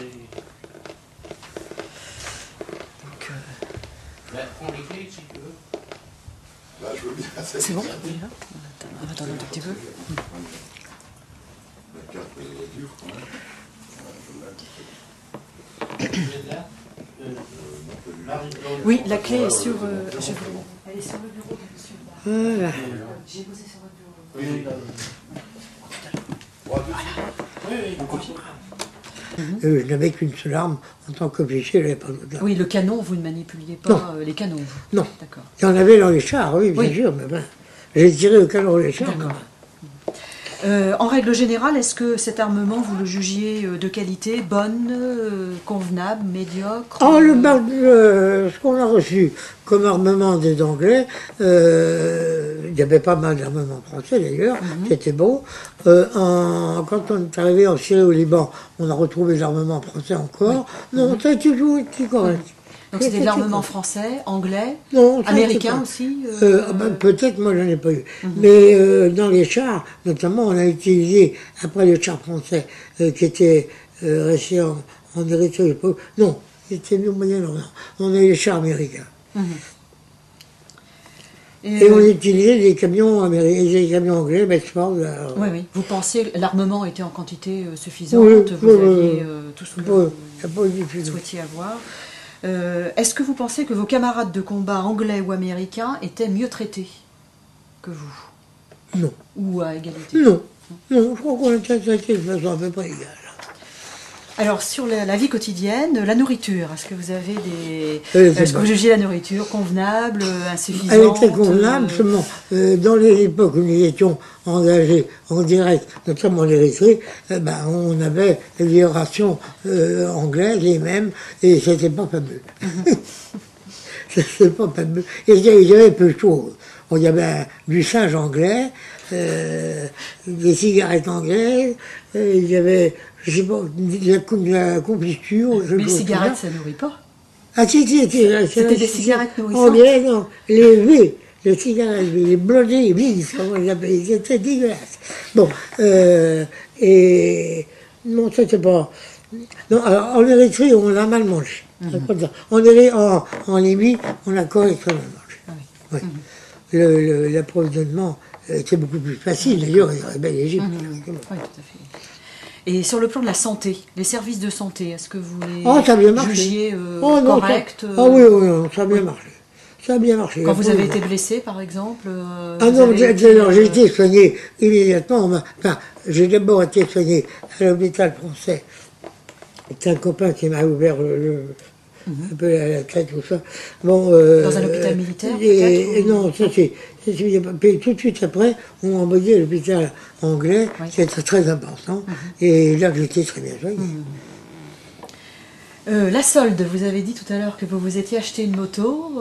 Prends les clés si tu veux. Là, je veux bien. C'est bon, on y va. On va attendre un tout petit peu. La carte de voiture, quand même. Oui, la clé est sur... elle est sur le bureau de monsieur. Voilà. J'ai posé sur votre bureau. Oui, oui, Droit dessus. oui, on continue. Je n'avais qu'une seule arme. En tant qu'officier, je n'avais pas d'autre arme. Oui, le canon, vous ne manipuliez pas les canons. vous. Non. D'accord. Il y en avait dans les chars, oui, bien Oui. sûr, mais ben, j'ai tiré au canon dans les chars. D'accord. En règle générale, est-ce que cet armement, vous le jugiez de qualité, bonne, convenable, médiocre Ce qu'on a reçu comme armement des Anglais, il y avait pas mal d'armements français d'ailleurs, c'était bon. Quand on est arrivé en Syrie au Liban, on a retrouvé l'armement français encore. Non, ça a toujours été correct. Donc c'était de l'armement français, anglais, Non, ça, américain c'est aussi peut-être, moi, j'en ai pas eu. Mais dans les chars, notamment, on a utilisé, après les chars français, qui étaient restés en Érythrée. Non, c'était au Moyen-Orient. On a eu les chars américains. Et on utilisait des camions américains, des camions anglais, Bedford. Oui, oui. Vous pensez que l'armement était en quantité suffisante, Oui, vous oui, aviez tout ce que Oui, vous il n'y a pas eu de difficulté. souhaitiez avoir. Est-ce que vous pensez que vos camarades de combat anglais ou américains étaient mieux traités que vous? Non. Ou à égalité? Non, non, je crois qu'on était traités de façon à peu près égale. Alors, sur la vie quotidienne, la nourriture, est-ce que vous avez des... C'est Est-ce que bon. vous jugez la nourriture convenable, insuffisante Elle était convenable, seulement dans les époques où nous étions engagés en direct, notamment en Érythrée, on avait les rations anglaises, les mêmes, et c'était pas fameux. C'était pas fameux. Et il y avait peu de choses. Il y avait du singe anglais, des cigarettes anglaises, il y avait, je sais pas, de la confiture. Mais les cigarettes, ça nourrit pas. Ah si, C'était des cigarettes nourrissantes. Anglais, non. Les V, les cigarettes V, les blondés, les V's, comment ils appellent, c'était dégueulasse. Bon, et non, c'était pas... Non, alors, en Érythrée, on a mal mangé. En Libye, on a correctement mangé. Ah oui. Ouais. L'approvisionnement était beaucoup plus facile, d'ailleurs, il y aurait bien l'Égypte. Oui, tout à fait. Et sur le plan de la santé, les services de santé, est-ce que vous les ça a bien marché. jugiez Oh, non, corrects Ah oui, non, ça a bien marché. Ça a bien marché. Quand vous avez été blessé, par exemple Ah non, j'ai été soigné immédiatement. J'ai d'abord été soigné à l'hôpital français. C'est un copain qui m'a ouvert un peu la tête, tout ça. Bon, dans un hôpital militaire, peut-être Non, ça c'est... Puis tout de suite après, on m'a envoyé à l'hôpital anglais, qui était très important. Et là, j'étais très bien soigné. La solde, vous avez dit tout à l'heure que vous vous étiez acheté une moto.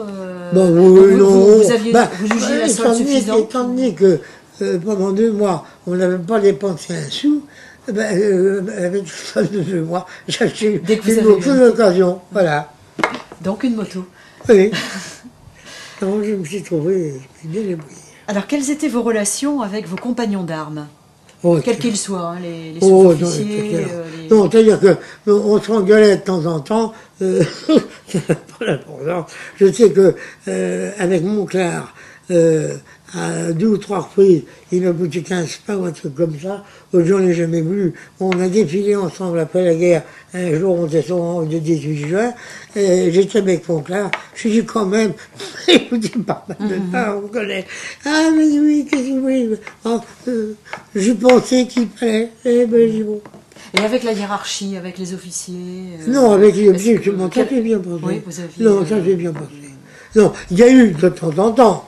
Non. Vous jugez la solde suffisante Étant donné que pendant 2 mois, on n'avait pas dépensé un sou, avec la solde de 2 mois, j'ai acheté une moto d'occasion. Voilà. Donc une moto. Oui. Alors, je me suis trouvé bien débrouillé. Alors, quelles étaient vos relations avec vos compagnons d'armes quels qu'ils soient, hein, les sous-officiers Non, c'est-à-dire qu'on se engueulait de temps en temps, c'est pas l'important. Je sais que avec Monclar, à 2 ou 3 reprises, il m'a coûté 15 pains ou un truc comme ça. Aujourd'hui, on l'a jamais vu. On a défilé ensemble après la guerre. Un jour, on était le 18 juin. J'étais avec Monclar. Je dis quand même, écoutez, pas mal de pain, on connaît. Ah, mais oui, qu'est-ce que vous voulez? Je pensais qu'il fallait. Bon. Et avec la hiérarchie, avec les officiers Non, avec les officiers, ça s'est bien passé. Oui, vous aviez... Non, ça s'est bien passé. Non, il y a eu de temps en temps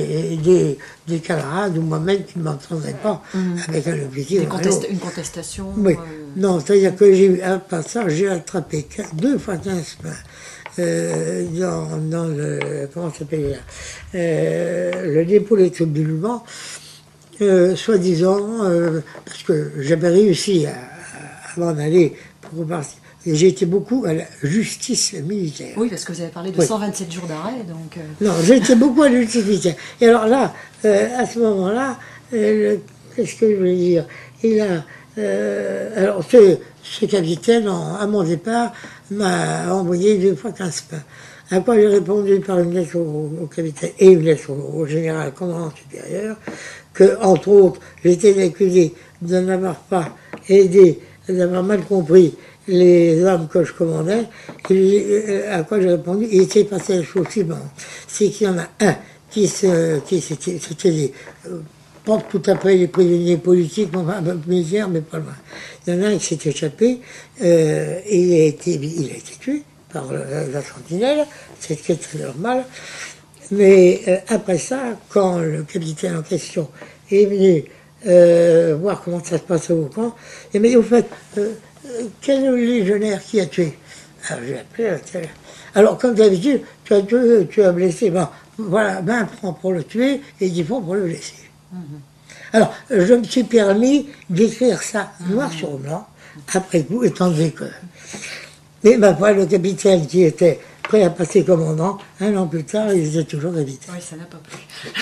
des camarades ou moi-même qui ne m'entendaient pas avec un officier. Une contestation. Oui. Non, c'est-à-dire que j'ai eu un passage, j'ai attrapé 2 fois 15 pains dans le, comment ça s'appelle là, le dépôt des troupes du Liban, soi-disant, parce que j'avais réussi à m'en aller pour repartir. Et j'ai été beaucoup à la justice militaire. Oui, parce que vous avez parlé de 127 jours d'arrêt, donc... Non, j'ai été beaucoup à la justice militaire. Et alors là, à ce moment-là, qu'est-ce que je voulais dire? Alors, ce capitaine, à mon départ, m'a envoyé 2 fois 15 pains. À quoi j'ai répondu par une lettre au capitaine et une lettre au général commandant supérieur, que, entre autres, j'étais accusé de n'avoir pas aidé, d'avoir mal compris les hommes que je commandais, et à quoi j'ai répondu, il s'est passé la chose suivante, c'est qu'il y en a un c'était pas tout à fait les prisonniers politiques, mais enfin un peu misère, mais pas loin. Il y en a un qui s'est échappé, et il a été tué par la sentinelle, c'est très normal. Mais après ça, quand le capitaine en question est venu voir comment ça se passe au camp, il m'a dit, au fait, quel est le légionnaire qui a tué? Alors j'ai appelé, alors comme d'habitude, tu as blessé, ben, voilà, 20 francs pour le tuer et 10 francs pour le blesser. Alors, je me suis permis d'écrire ça noir sur blanc, après coup, étant donné que... Mais ma foi, le capitaine qui était prêt à passer commandant, un an plus tard, il était toujours capitaine. Oui, ça n'a pas plu.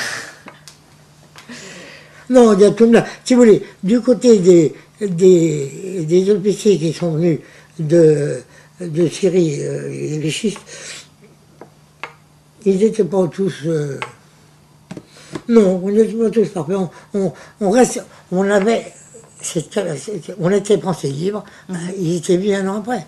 Non, il y a tout là. Si vous voulez, du côté des officiers qui sont venus de Syrie, les vichistes, ils n'étaient pas tous... non, on n'était pas tous parfaits. On avait... on était français libres, ils étaient bien an après.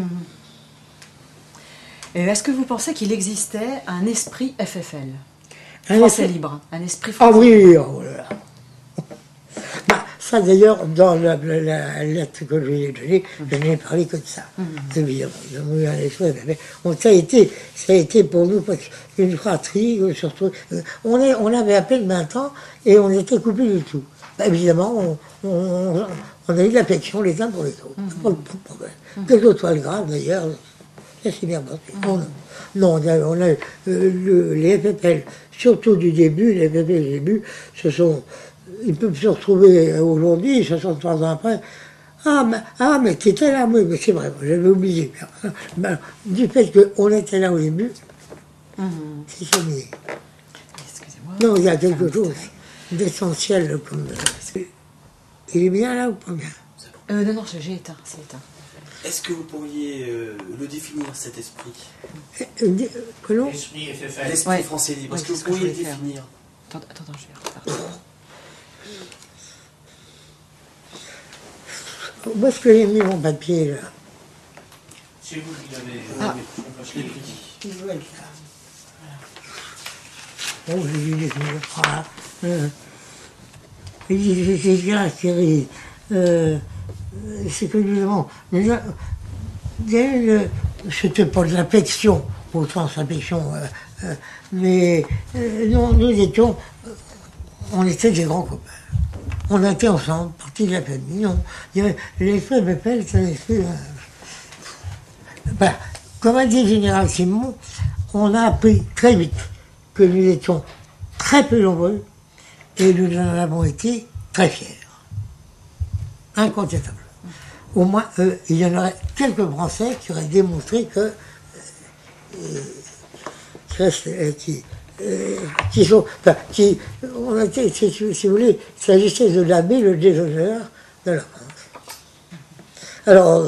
Est-ce que vous pensez qu'il existait un esprit FFL? Un Français esprit- libre, un esprit Ah français. oui, oh là là. Bah, ça d'ailleurs, dans la lettre que je lui ai donnée, je n'ai parlé que de ça. Évidemment, nous avons eu un esprit, mais ça a été pour nous une fratrie, surtout. On avait à peine 20 ans et on était coupés du tout. Bah, évidemment, on a eu de l'affection les uns pour les autres. Pas de problème. Quel que soit le grave d'ailleurs, ça s'est bien passé. Non, on a eu les FFL, surtout du début, les FFL du début, ils peuvent se retrouver aujourd'hui, 63 ans après. Mais tu étais là, oui, mais c'est vrai, j'avais oublié. Ben, du fait qu'on était là au début, c'est fini. Excusez-moi. Non, il y a quelque chose d'essentiel comme... il est bien là ou pas bien? Non, j'ai éteint, c'est éteint. Est-ce que vous pourriez le définir, cet esprit? Que non? Esprit FFL. L'esprit Ouais. français libre, Ouais, est-ce que c'est vous ce que je pourriez le voulais faire. définir? Attends, je vais refaire. Où est-ce que j'ai mis mon papier, là? C'est vous qui l'avez. Ah. Je l'ai pris. Oh, j'ai dit que c'est bien, Thierry. C'est que nous avons... C'était pas de l'affection, au sens affection, mais non, nous étions... On était des grands copains. On était ensemble, partie de la famille. Non, il y avait l'esprit FFL, c'est l'esprit... Ben, comme a dit le général Simon, on a appris très vite que nous étions très peu nombreux et nous en avons été très fiers. Incontestable. Au moins, il y en aurait quelques Français qui auraient démontré que on était, si vous voulez, il s'agissait de laver le déshonneur de la France. Alors,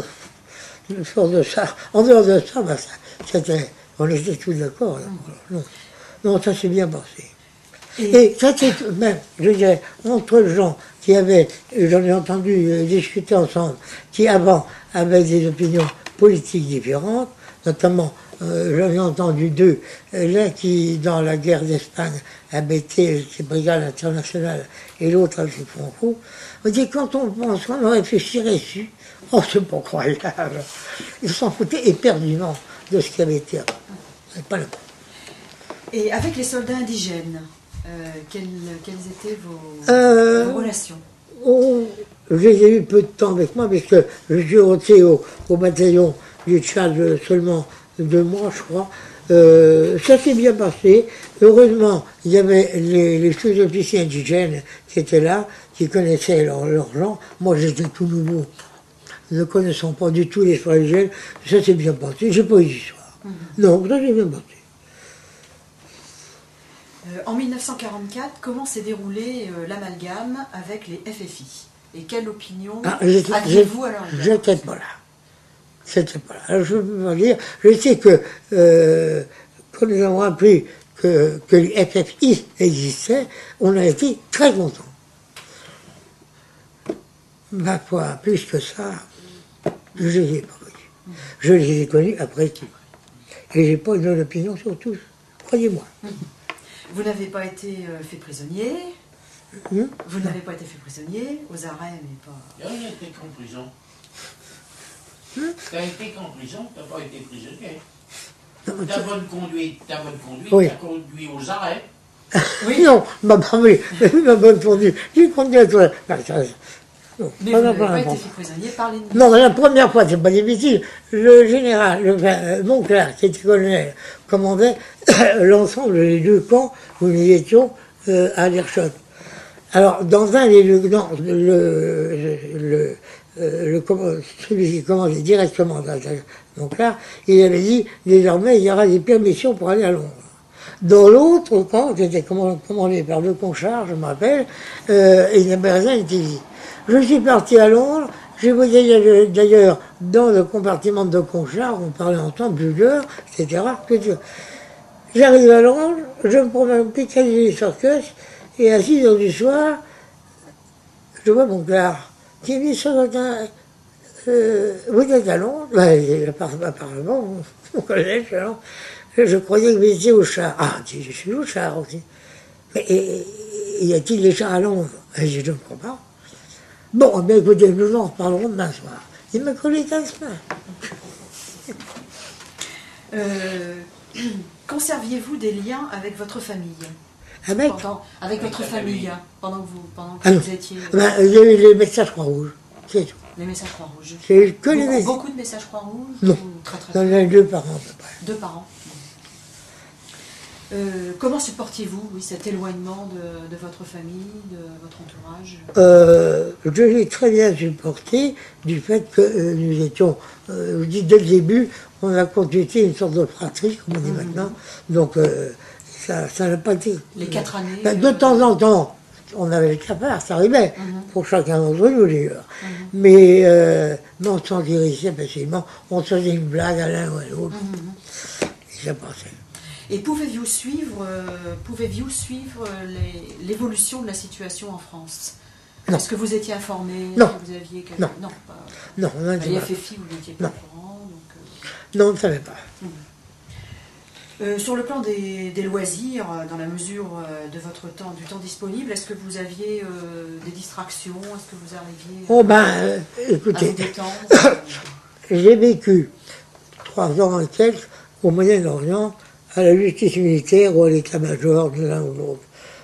en dehors de ça, ben, on était tous d'accord. Non, ça s'est bien passé. Et ça, c'est même, je dirais, entre gens qui avaient, j'en ai entendu discuter ensemble, qui avant avaient des opinions politiques différentes, notamment, j'en ai entendu deux, l'un qui, dans la guerre d'Espagne, avait été ses brigades internationales, et l'autre avec ses Franco. On dit, quand on pense, on réfléchirait dessus, oh, c'est pas croyable. Ils s'en foutaient éperdument de ce qui avait été avant. C'est pas le Et avec les soldats indigènes, quelles étaient vos relations? Je les ai eu peu de temps avec moi, puisque je suis rentré au bataillon du Tchad seulement 2 mois, je crois. Ça s'est bien passé. Heureusement, il y avait les sous-officiers indigènes qui étaient là, qui connaissaient leurs gens. Moi, j'étais tout nouveau, ne connaissant pas du tout l'histoire indigène. Ça s'est bien passé. J'ai pas eu d'histoire. Non, ça s'est bien passé. En 1944, comment s'est déroulé l'amalgame avec les FFI? Et quelle opinion aviez-vous à leur égard? J'étais pas là. C'était pas là. Alors, je peux pas dire. Je sais que quand nous avons appris que les FFI existaient, on a été très contents. Ma foi, plus que ça, je les ai pas connus. Je les ai connus après tout. Et j'ai pas une opinion sur tous. Croyez-moi. Vous n'avez pas été fait prisonnier? Vous n'avez pas été fait prisonnier, aux arrêts, mais pas... Il a été qu'en prison. T'as été qu'en prison, t'as pas été prisonnier. Ta bonne conduite, Oui. t'as conduit aux arrêts. Oui. Non, ma bonne conduite. J'ai conduit à toi. Ben, ça, non, Mais ça vous n'a n'avez pas pas été d'importance. fait prisonnier par l'ennemi. Non, mais la première fois, c'est pas difficile. Le général, Monclar, qui était colonel, commandait l'ensemble des deux camps où nous étions à l'Airshot. Alors, dans un des deux, non, celui qui commandait directement Monclar, il avait dit, désormais, il y aura des permissions pour aller à Londres. Dans l'autre camp, qui était commandé par le Conchard, je me rappelle, il n'avait rien été dit. Je suis parti à Londres, j'ai voyagé d'ailleurs dans le compartiment de Conchard, on parlait ensemble, plusieurs, etc. J'arrive à Londres, je me promène Piccadilly Circus, et à 6 heures du soir, je vois Monclar qui me dit ce matin, vous êtes à Londres? Apparemment, mon collège, alors, je croyais que vous étiez au char. Ah, je suis au char aussi. Et y a-t-il des chars à Londres? Et je ne crois pas. Bon, bien écoutez, nous en reparlerons demain soir. Il m'a collé 15 mains. Conserviez-vous des liens avec votre famille? Avec Avec votre la famille, famille. pendant que Ah non. vous étiez... Il y a eu les messages Croix-Rouge, c'est tout. Les messages Croix-Rouge. J'ai eu que les messages. Beaucoup de messages Croix-Rouge? Non. Ou très très Il y peu? en a 2 par an à peu près. 2 par an. Comment supportiez-vous cet éloignement de votre famille, de votre entourage? Je l'ai très bien supporté du fait que nous étions, je vous dis dès le début, on a constitué une sorte de fratrie, comme on dit maintenant. Donc ça n'a pas été. Les 4 années Ben, de temps en temps, on avait les cafards, ça arrivait, pour chacun d'entre nous d'ailleurs. Mais on s'en guérissait facilement, on se faisait une blague à l'un ou à l'autre. Et ça passait. Et pouvez-vous suivre, l'évolution de la situation en France? Non. Est-ce que vous étiez informé? Non. Est-ce que vous aviez Non. Non, Non, on n'a pas. pas. Les FFI, vous n'étiez pas Non. au courant. Donc, Non, on ne savait pas. sur le plan des loisirs, dans la mesure de votre temps, du temps disponible, est-ce que vous aviez des distractions? Est-ce que vous arriviez Oh ben, à vous écoutez, détendre? j'ai vécu 3 ans et quelques au Moyen-Orient, à la justice militaire ou à l'état-major de l'un ou l'autre.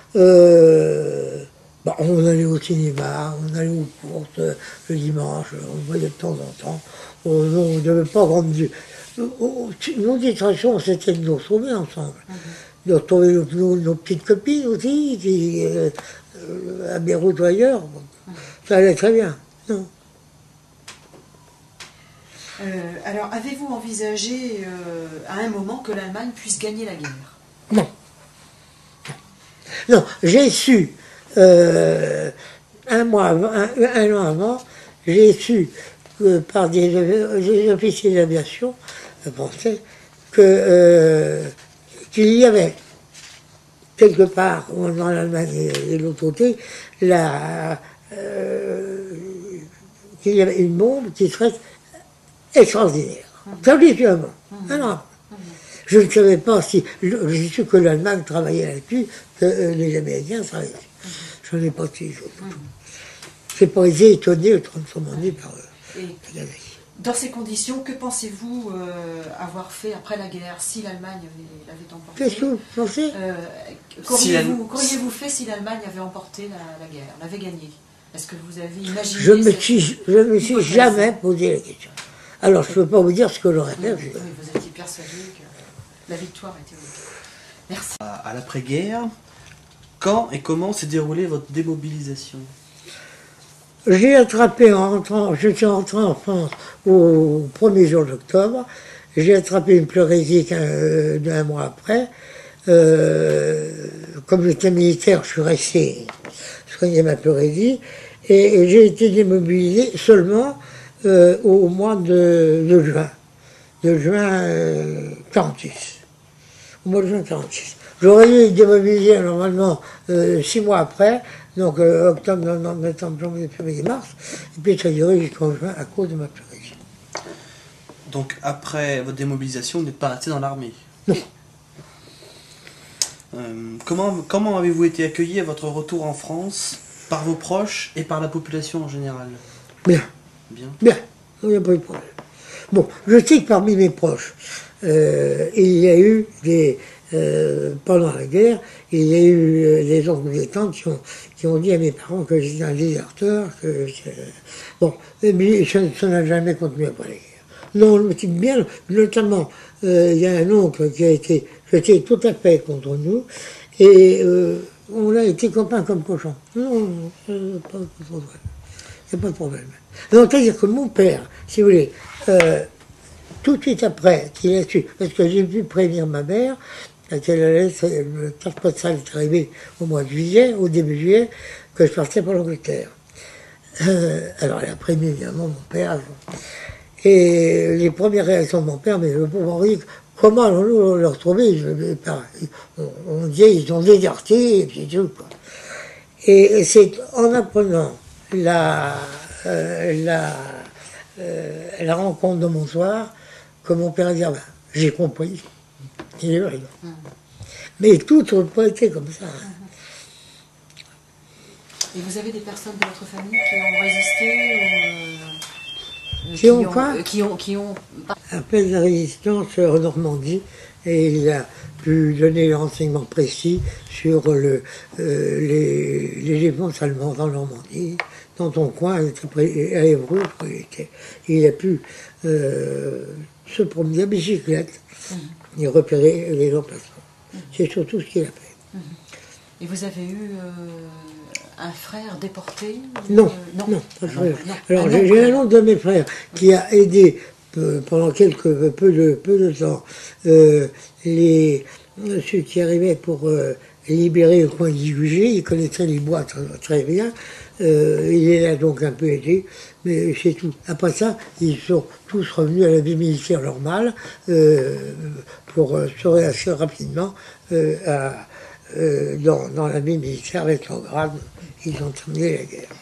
On allait au cinéma, on allait aux courses le dimanche, on voyait de temps en temps. On n'avait pas grande vue. Nos distractions, c'était de nous retrouver ensemble. De retrouver nos petites copines aussi, qui, à Beyrouth ou ailleurs. Ça allait très bien. Non. Alors, avez-vous envisagé à un moment que l'Allemagne puisse gagner la guerre? Non. Non, j'ai su, un an avant, j'ai su que par des officiers d'aviation français qu'il y avait quelque part dans l'Allemagne et de l'autre côté qu'il y avait une bombe qui serait extraordinaire. Ça, je l'ai su avant. Alors, je ne savais pas si. J'ai su que l'Allemagne travaillait là-dessus, que les Américains travaillaient là-dessus. Je n'ai pas su. Je n'ai pas été étonné ou transformé par eux. Dans ces conditions, que pensez-vous avoir fait après la guerre, si l'Allemagne l'avait emporté? Qu'est-ce que vous pensez? Qu'auriez-vous fait si l'Allemagne avait emporté la guerre, l'avait gagnée? Est-ce que vous avez imaginé Je me suis jamais posé la question. Alors, je ne peux pas vous dire ce que j'aurais fait. Oui, vous étiez persuadé que la victoire était votre. Merci. À l'après-guerre, quand et comment s'est déroulée votre démobilisation? J'ai attrapé je suis rentré en France au 1er jour d'octobre. J'ai attrapé une pleurésie d'un mois après. Comme j'étais militaire, je suis resté soigner ma pleurésie. Et j'ai été démobilisé seulement au mois de juin. De juin 46. Au mois de juin 46. J'aurais dû être démobilisé normalement 6 mois après. Donc octobre, novembre, décembre, janvier, février, mars, et puis ça a duré jusqu'en juin à cause de ma pleurésie. Donc après votre démobilisation, vous n'êtes pas resté dans l'armée? Non. Comment avez-vous été accueilli à votre retour en France par vos proches et par la population en général? Bien, Bien. bien, il n'y a pas eu de problème. Bon, je sais que parmi mes proches, il y a eu pendant la guerre, il y a eu des oncles et tantes qui ont dit à mes parents que j'étais un déserteur, bon, mais ça n'a jamais continué après la guerre. Non, je me suis bien, notamment, il y a un oncle qui était tout à fait contre nous, et on a été copains comme cochons. Non, pas de problème. Il n'y a pas de problème. Donc, c'est-à-dire que mon père, si vous voulez, tout de suite après qu'il a su, parce que j'ai pu prévenir ma mère, quand le carte postale est arrivé au mois de juillet, au début juillet, que je partais pour l'Angleterre. Alors elle a prévenu évidemment mon père. Et les premières réactions de mon père, mais le pauvre Henri, comment allons-nous le retrouver? On dit ils ont déserté, et puis tout, quoi. Et c'est en apprenant la rencontre de mon soir que mon père a dit, ah ben, j'ai compris. Il est vrai. Mais tout n'a pas été comme ça. Et vous avez des personnes de votre famille qui ont résisté Qui ont quoi? Qui ont... Appel de la résistance en Normandie, et il a pu donner des renseignements précis sur les défenses allemandes en Normandie, dans ton coin, à Évreux, il a pu se promener à bicyclette et repérer les emplacements. C'est surtout ce qu'il a fait. Et vous avez eu un frère déporté? Non, non, pas de frère. Alors j'ai un oncle de mes frères qui a aidé pendant peu de temps ceux qui arrivaient pour libérer le coin d'Igugé. Il connaissait les bois très, très bien. Il les a donc un peu aidé, mais c'est tout. Après ça, ils sont tous revenus à la vie militaire normale pour se assez rapidement dans la vie militaire avec leur grade. Ils ont terminé la guerre.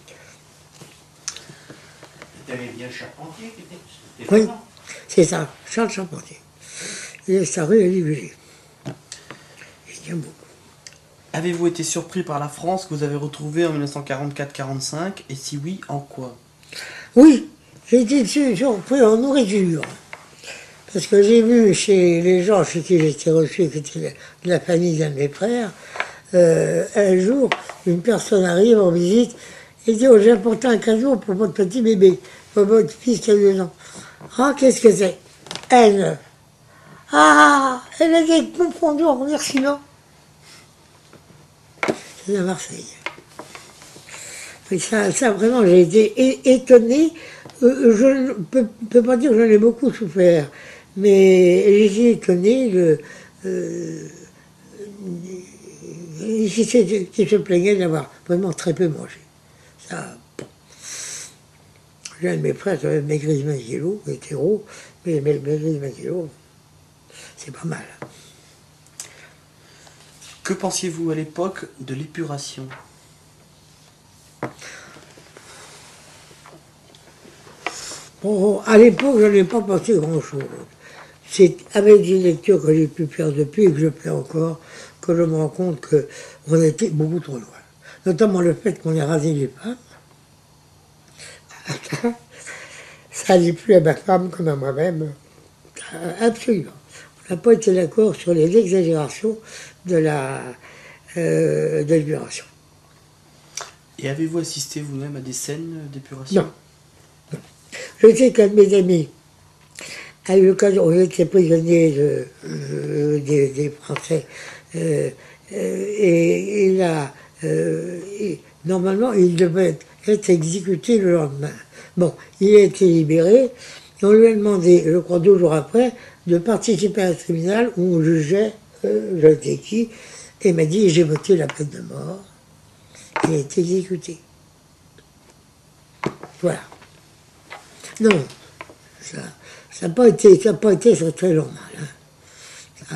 C'était bien Charpentier qui était Oui, vraiment. c'est ça, Charles Charpentier. Il est sa rue à Ligugé. Il tient beaucoup. Avez-vous été surpris par la France que vous avez retrouvée en 1944-45 et si oui, en quoi? Oui, j'ai été surpris en nourriture. Parce que j'ai vu chez les gens chez qui j'étais reçu, qui étaient de la famille d'un de mes frères, un jour, une personne arrive en visite et dit, oh, j'ai apporté un cadeau pour votre petit bébé, pour votre fils qui a 2 ans. Ah, qu'est-ce que c'est? Elle. Ah, elle a été confondue en remerciement. C'est à Marseille. Et ça vraiment, j'ai été étonné. Je ne peux pas dire que j'en ai beaucoup souffert, mais j'ai été étonné qui se plaignait d'avoir vraiment très peu mangé. Ça, bon. J'ai un de mes frères qui avait maigri de 20 kilos, hétéro, mais maigri de 20 kilos, c'est pas mal. Que pensiez-vous à l'époque de l'épuration? Bon, à l'époque, je n'ai pas pensé grand-chose. C'est avec des lectures que j'ai pu faire depuis et que je fais encore, que je me rends compte qu'on était beaucoup trop loin. Notamment le fait qu'on ait rasé les femmes. Ça n'est plus à ma femme comme à moi-même. Absolument. On n'a pas été d'accord sur les exagérations de l'épuration. Et avez-vous assisté vous-même à des scènes d'épuration? Non. Je sais qu'un de mes amis a eu l'occasion, on était prisonniers des Français, et normalement il devait être exécuté le lendemain. Bon, il a été libéré, et on lui a demandé, je crois 2 jours après, de participer à un tribunal où on jugeait j'étais qui, et il m'a dit j'ai voté la peine de mort, il a été exécuté. Voilà. Non, ça n'a pas été très, très normal. Hein.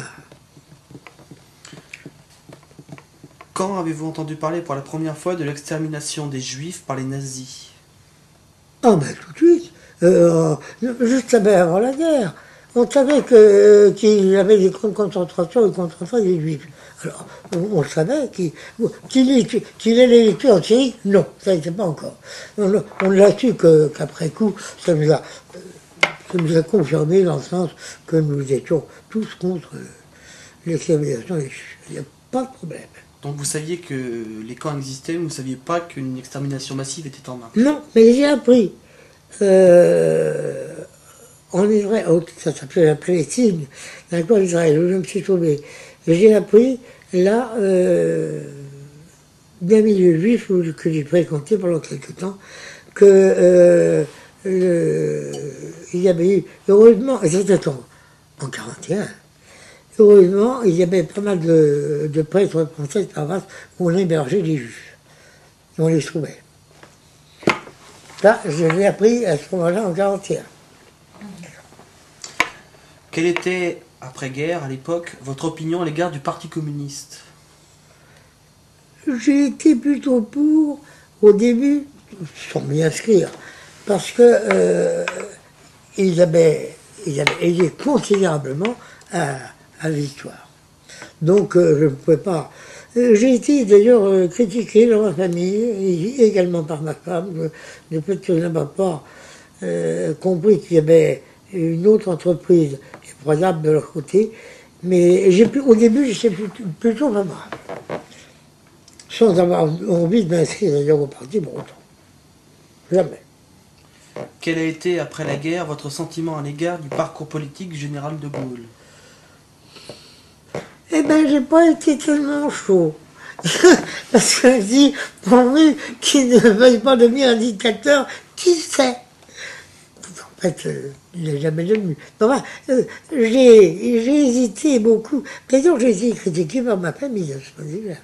Quand avez-vous entendu parler pour la première fois de l'extermination des Juifs par les nazis? Ah ben tout de suite, juste avant la guerre. On savait qu'il y avait des camps de concentration et de concentration des Juifs. Alors, on savait qu'il allait les tuer en Syrie. Non, ça n'était pas encore. On l'a su qu'après coup, ça nous a confirmé dans le sens que nous étions tous contre l'extermination des Juifs. Il n'y a pas de problème. Donc vous saviez que les camps existaient, mais vous ne saviez pas qu'une extermination massive était en marche. Non, mais j'ai appris. En Israël, ça s'appelait la Palestine, d'accord, Israël, où je me suis trouvé. J'ai appris, là, d'un milieu juif que j'ai fréquenté pendant quelques temps, que il y avait eu, heureusement, c'était en 41, heureusement, il y avait pas mal de prêtres français de paroisse où on hébergeait des juifs. On les trouvait. Ça, je l'ai appris à ce moment-là en 41. Quelle était, après-guerre, à l'époque, votre opinion à l'égard du Parti communiste? J'ai été plutôt pour, au début, sans m'y inscrire, parce que ils avaient aidé considérablement à la victoire. Donc je ne pouvais pas. J'ai été d'ailleurs critiqué dans ma famille, et également par ma femme, de fait que je n'avais pas compris qu'il y avait une autre entreprise effroyable de leur côté, mais au début j'étais plutôt favorable. Sans avoir envie de m'inscrire d'ailleurs au parti pour autant. Jamais. Quel a été, après la guerre, votre sentiment à l'égard du parcours politique du général de Gaulle? Eh ben, j'ai pas été tellement chaud. Parce que je dis, pourvu qu'il ne veuille pas devenir un dictateur, qui sait? En fait, il n'est jamais devenu. Enfin, j'ai hésité beaucoup. D'ailleurs, j'ai été critiqué par ma famille à ce moment-là.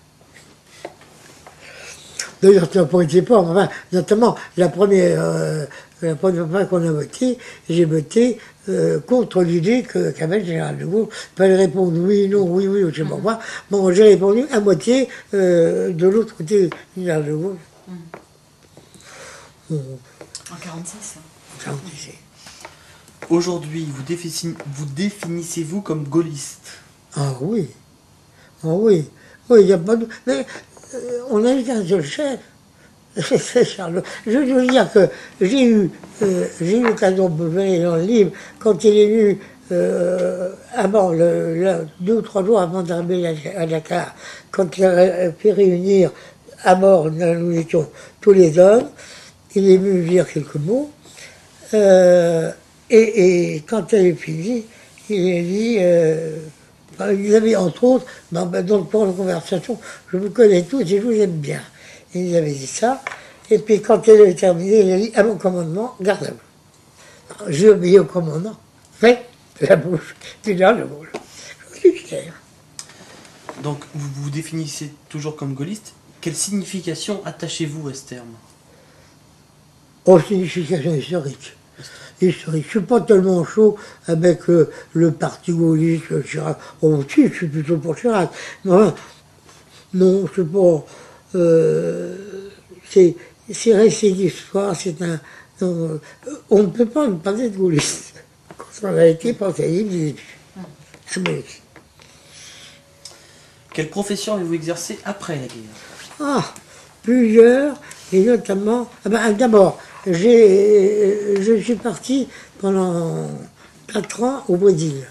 D'ailleurs, ça n'a pas été pas, enfin, notamment la première fois qu'on a voté, j'ai voté contre l'idée qu'avait le général de Gaulle. Il fallait répondre oui, non, oui, oui, je ne sais pas quoi. Bon, j'ai répondu à moitié de l'autre côté du général de Gaulle. En 46. En 46. Aujourd'hui, vous définissez-vous comme gaulliste? Ah oui. Ah oui. Oui, il n'y a pas de... Mais on a eu qu'un seul chef. C'est Charles. Je veux dire que j'ai eu l'occasion de voir dans le livre, quand il est venu à bord, 2 ou 3 jours avant d'arriver à Dakar, quand il a fait réunir à bord, nous étions tous les hommes, il est venu dire quelques mots, et quand elle est finie, il a dit... il avait entre autres, dans le plan de conversation, je vous connais tous et je vous aime bien. Et il avait dit ça. Et puis quand elle avait terminé, il a dit à mon commandement, garde à vous. J'ai obéi au commandant. Fais la bouche, tu l'as le rôle. Je suis fier. Donc vous vous définissez toujours comme gaulliste. Quelle signification attachez-vous à ce terme? Oh, signification historique. Je ne suis pas tellement chaud avec le parti gaulliste, Chirac. Oh, si, je suis plutôt pour Chirac. Non, non, je sais pas. C'est resté d'histoire, c'est un. Non, on ne peut pas ne pas être gaulliste. Quand on a été pensé des débuts. Quelle profession avez-vous exercé après la guerre? Ah, plusieurs, et notamment. D'abord, je suis parti pendant 4 ans au Brésil.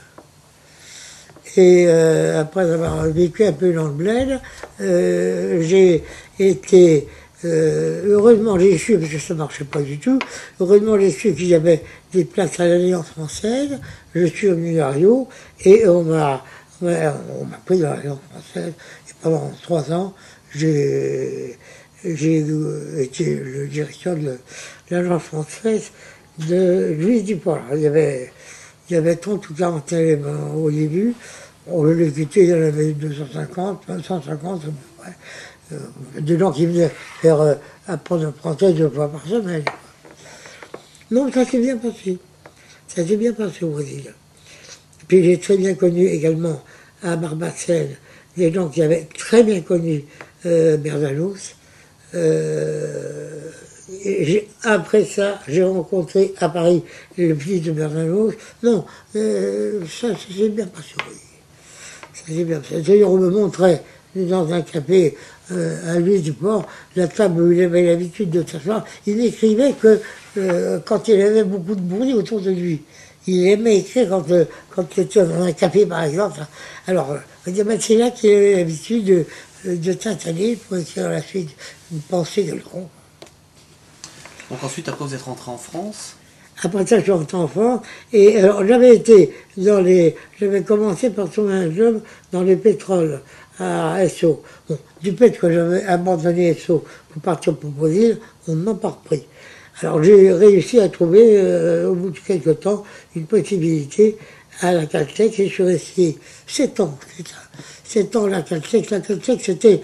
Et après avoir vécu un peu dans le bled, j'ai été... heureusement, j'ai su, parce que ça ne marchait pas du tout, heureusement, j'ai su qu'il y avait des places à l'Alliance française. Je suis revenu à Rio, et on m'a pris dans l'Alliance française. Et pendant 3 ans, j'ai été le directeur de l'agence française de Louis Dupont. Il y avait 30 ou 40 élèves au début. On les quittait, il y en avait 250, 150 à peu près. Des gens qui venaient faire apprendre le français 2 fois par semaine. Non, ça s'est bien passé. Ça s'est bien passé au Brésil. Puis j'ai très bien connu également à Barbacene des gens qui avaient très bien connu Bernanos. Après ça, j'ai rencontré à Paris le fils de Bernanos. Non, ça s'est bien passé. Oui. C'est bien. C'est-à-dire, on me montrait dans un café à l'huile du port, la table où il avait l'habitude de s'asseoir. Il écrivait que quand il avait beaucoup de bruit autour de lui, il aimait écrire quand il était dans un café, par exemple. Alors, on dit, c'est là qu'il avait l'habitude de s'installer pour écrire la suite, une pensée quelconque. Donc ensuite, après vous êtes rentré en France. Après ça, je suis rentré en France. Et alors, j'avais commencé par trouver un job dans les pétroles à SO. Bon, du fait que j'avais abandonné SO pour partir pour Brésil, on ne m'a pas repris. Alors, j'ai réussi à trouver, au bout de quelques temps, une possibilité à la Caltech et je suis resté 7 ans, c'est ça. 7 ans à la Caltech. La Caltech, c'était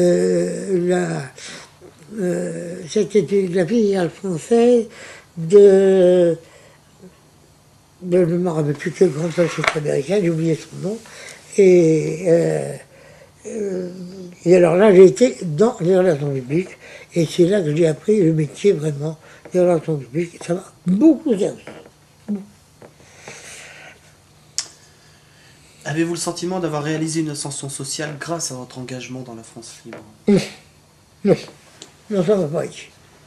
c'était la filiale française je ne me rappelle plus quelle grande société américaine, j'ai oublié son nom. Et alors là, j'ai été dans les relations publiques, et c'est là que j'ai appris le métier vraiment des relations publiques. Ça m'a beaucoup servi. Avez-vous le sentiment d'avoir réalisé une ascension sociale grâce à votre engagement dans la France libre? Non, non, ça ne va pas être.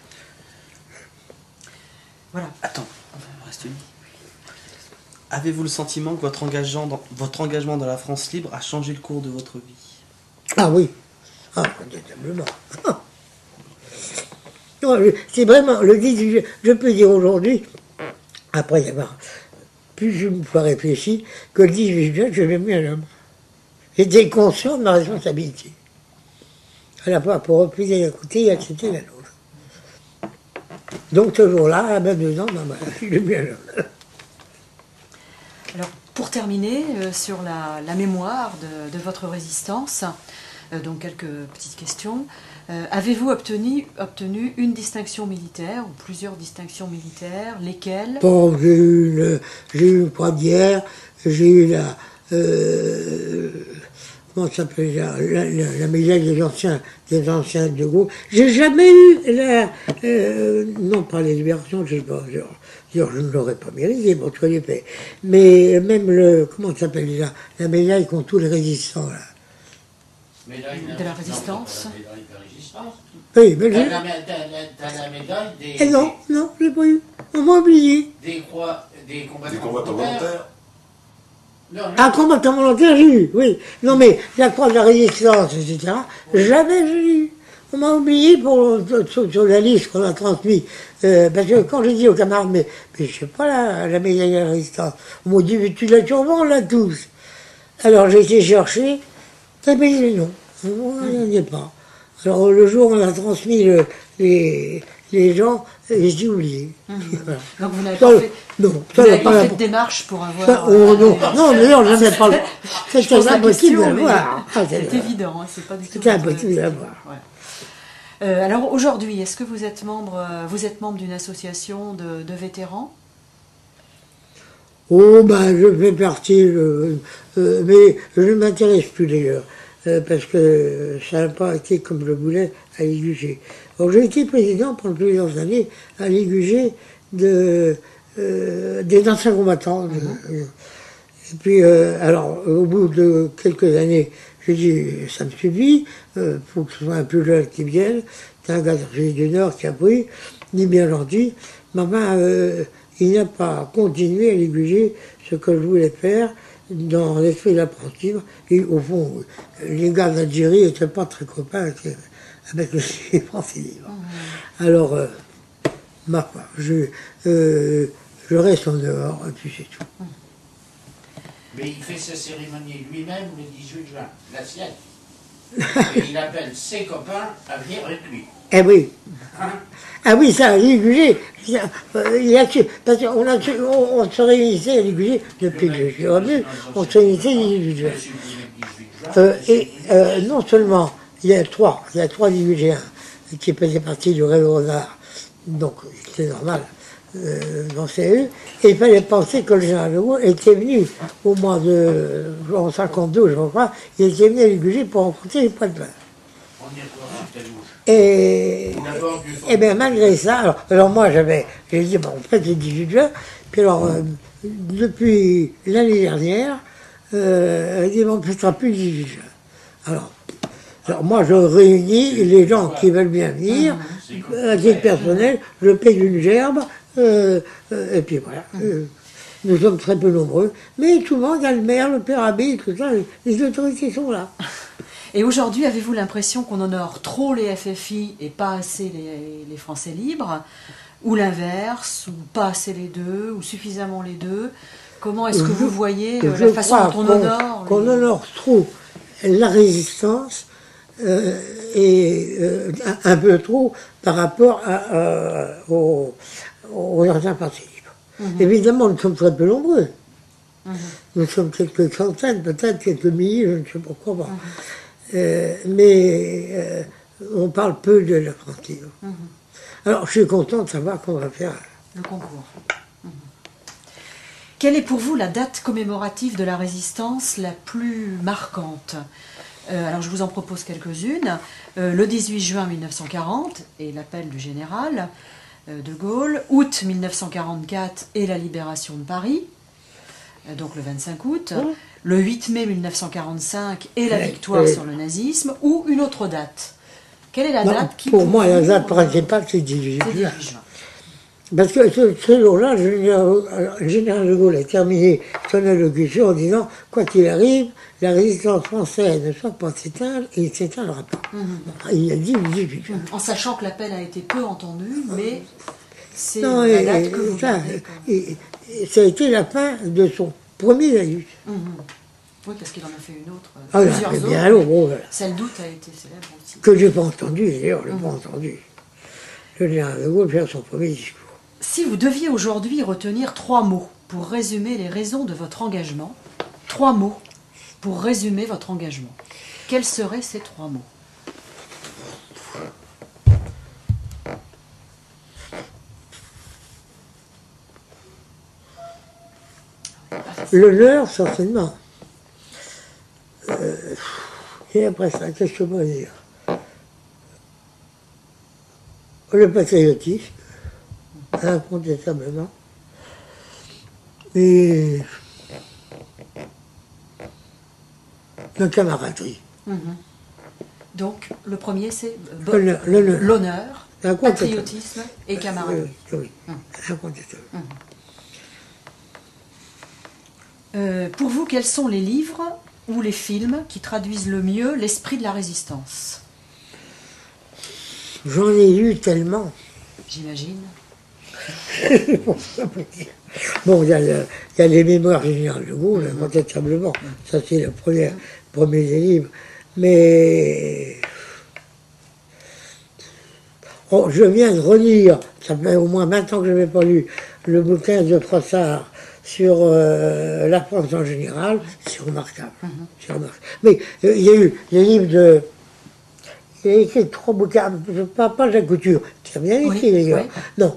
Voilà. Attends, il reste une. Avez-vous le sentiment que votre engagement dans la France libre a changé le cours de votre vie? Ah oui, indéniablement. C'est vraiment le 18, je peux dire aujourd'hui, après y avoir plus une fois réfléchi, que le 18 juin, je l'ai mis à l'homme. J'étais conscient de ma responsabilité. À la fois pour refuser d'un côté et accepter la l'autre. Donc ce jour-là, à 22 ans, je l'ai mis à l'homme. Alors, pour terminer, sur la mémoire de votre résistance, donc quelques petites questions. Avez-vous obtenu une distinction militaire ou plusieurs distinctions militaires? Lesquelles? Bon, j'ai eu une croix de guerre, j'ai eu comment ça s'appelle, la médaille des anciens de Gaulle. J'ai jamais eu non pas les libérations, je ne l'aurais pas mérité, bon, tu l'ai fait. Mais même comment ça s'appelle déjà, la médaille contre tous les résistants, là. De la résistance. La médaille de résistance. Oui, mais T'as la médaille des... Eh non, je l'ai pas eu. On m'a oublié. Des combattants Des combattants volontaires. Non, Un combattant volontaire, j'ai eu, oui. Non, mais la croix de la résistance, etc., jamais j'ai eu. On m'a oublié sur la liste qu'on a transmise. Parce que quand j'ai dit aux camarades, mais je sais pas la médaille de la résistance, on m'a dit, mais tu l'as sûrement, on l'a tous. Alors j'ai été chercher, t'as payé non, il n'y en a pas. Alors le jour où on a transmis les gens, j'ai oublié. Voilà. Donc vous n'avez pas fait, non, vous n'avez pas fait de démarche pour avoir... Ça, non, d'ailleurs, je n'avais pas le... C'était impossible à mais voir. c'est évident, hein, c'est pas du tout... C'était impossible à voir. Ouais. Alors aujourd'hui, est-ce que vous êtes membre d'une association de vétérans? Oh, ben, je fais partie, mais je ne m'intéresse plus d'ailleurs, parce que ça n'a pas été comme je le voulais à l'IGG. Alors, j'ai été président pendant plusieurs années à l'IGG des anciens combattants. Et puis, alors, au bout de quelques années, j'ai dit, ça me suffit, faut que ce soit un plus jeune qui vienne. C'est un gars du Nord qui a pris, ni bien gentil. Maman, il n'a pas continué à négliger ce que je voulais faire dans l'esprit de la France libre. Et au fond, les gars d'Algérie n'étaient pas très copains avec les Français libres. Alors, ma foi, je reste en dehors, et puis c'est tout. Mais il fait sa cérémonie lui-même le 18 juin, la sienne. Et il appelle ses copains à venir avec lui. Eh oui. Hein? Ah oui, ça, à l'IGG, parce qu'on se réunissait à l'IGG, depuis que je suis revenu, on se réunissait le 18 juin. Et non seulement, il y a trois IGG1 qui faisaient partie du réseau Renard, donc c'est normal, dans CE, et il fallait penser que le général de Gaulle était venu au mois de, en 52, je crois, il était venu à l'IGG pour rencontrer les points de vin. Et bien malgré ça, alors moi j'ai dit, bon, on fait le 18 juin, puis alors depuis l'année dernière, Elle dit, bon, ce sera plus le 18 juin. Alors moi, je réunis les gens qui veulent bien venir, à titre personnel, je paye une gerbe, et puis voilà. Nous sommes très peu nombreux, mais souvent, il y a le maire, le père abbé, tout ça, les autorités sont là. Et aujourd'hui, avez-vous l'impression qu'on honore trop les FFI et pas assez les Français libres, ou l'inverse, ou pas assez les deux, ou suffisamment les deux? Comment est-ce que vous voyez la façon dont on honore qu'on honore trop la résistance et un peu trop par rapport aux anciens partis libres. Évidemment, nous sommes très peu nombreux. Nous sommes quelques centaines, peut-être quelques milliers, je ne sais pas comment. Mais on parle peu de la France libre. Alors, je suis content de savoir qu'on va faire le concours. Quelle est pour vous la date commémorative de la résistance la plus marquante? Alors je vous en propose quelques-unes. Le 18 juin 1940 et l'appel du général de Gaulle. Août 1944 et la libération de Paris, donc le 25 août. Le 8 mai 1945 et la victoire sur le nazisme. Ou une autre date? Quelle est la date qui... Pour moi, la date principale, c'est 18 juin. Parce que ce jour-là, le général de Gaulle a terminé son allocution en disant « Quoi qu'il arrive, la résistance française ne soit pas s'éteindre et il ne s'éteindra pas. Il a dit 18 juin. En sachant que l'appel a été peu entendu, mais c'est la date que vous gardez. Ça a été la fin de son premier laïus. Oui, parce qu'il en a fait une autre, plusieurs autres. Celle d'août a été célèbre aussi. Que je n'ai pas entendu, d'ailleurs, je n'ai pas entendu. Le général de Gaulle faire son premier discours. Si vous deviez aujourd'hui retenir 3 mots pour résumer les raisons de votre engagement, 3 mots pour résumer votre engagement, quels seraient ces 3 mots? L'honneur, certainement. Et après ça, qu'est-ce que je peux dire? Le patriotisme, incontestablement. Et la camaraderie. Donc, le premier, c'est l'honneur, patriotisme et camaraderie. Oui, incontestablement. Pour vous, quels sont les livres ou les films qui traduisent le mieux l'esprit de la résistance? J'en ai lu tellement. J'imagine. Bon, il y a les mémoires générales de Gaulle, incontestablement. Ça, c'est le premier des livres. Mais je viens de relire, ça fait au moins 20 ans que je n'avais pas lu, le bouquin de Froissart sur la France en général. C'est remarquable. Mais il y a eu les livres de... Il a écrit 3 bouquins, pas Jacques Couture, qui a bien écrit d'ailleurs. Non,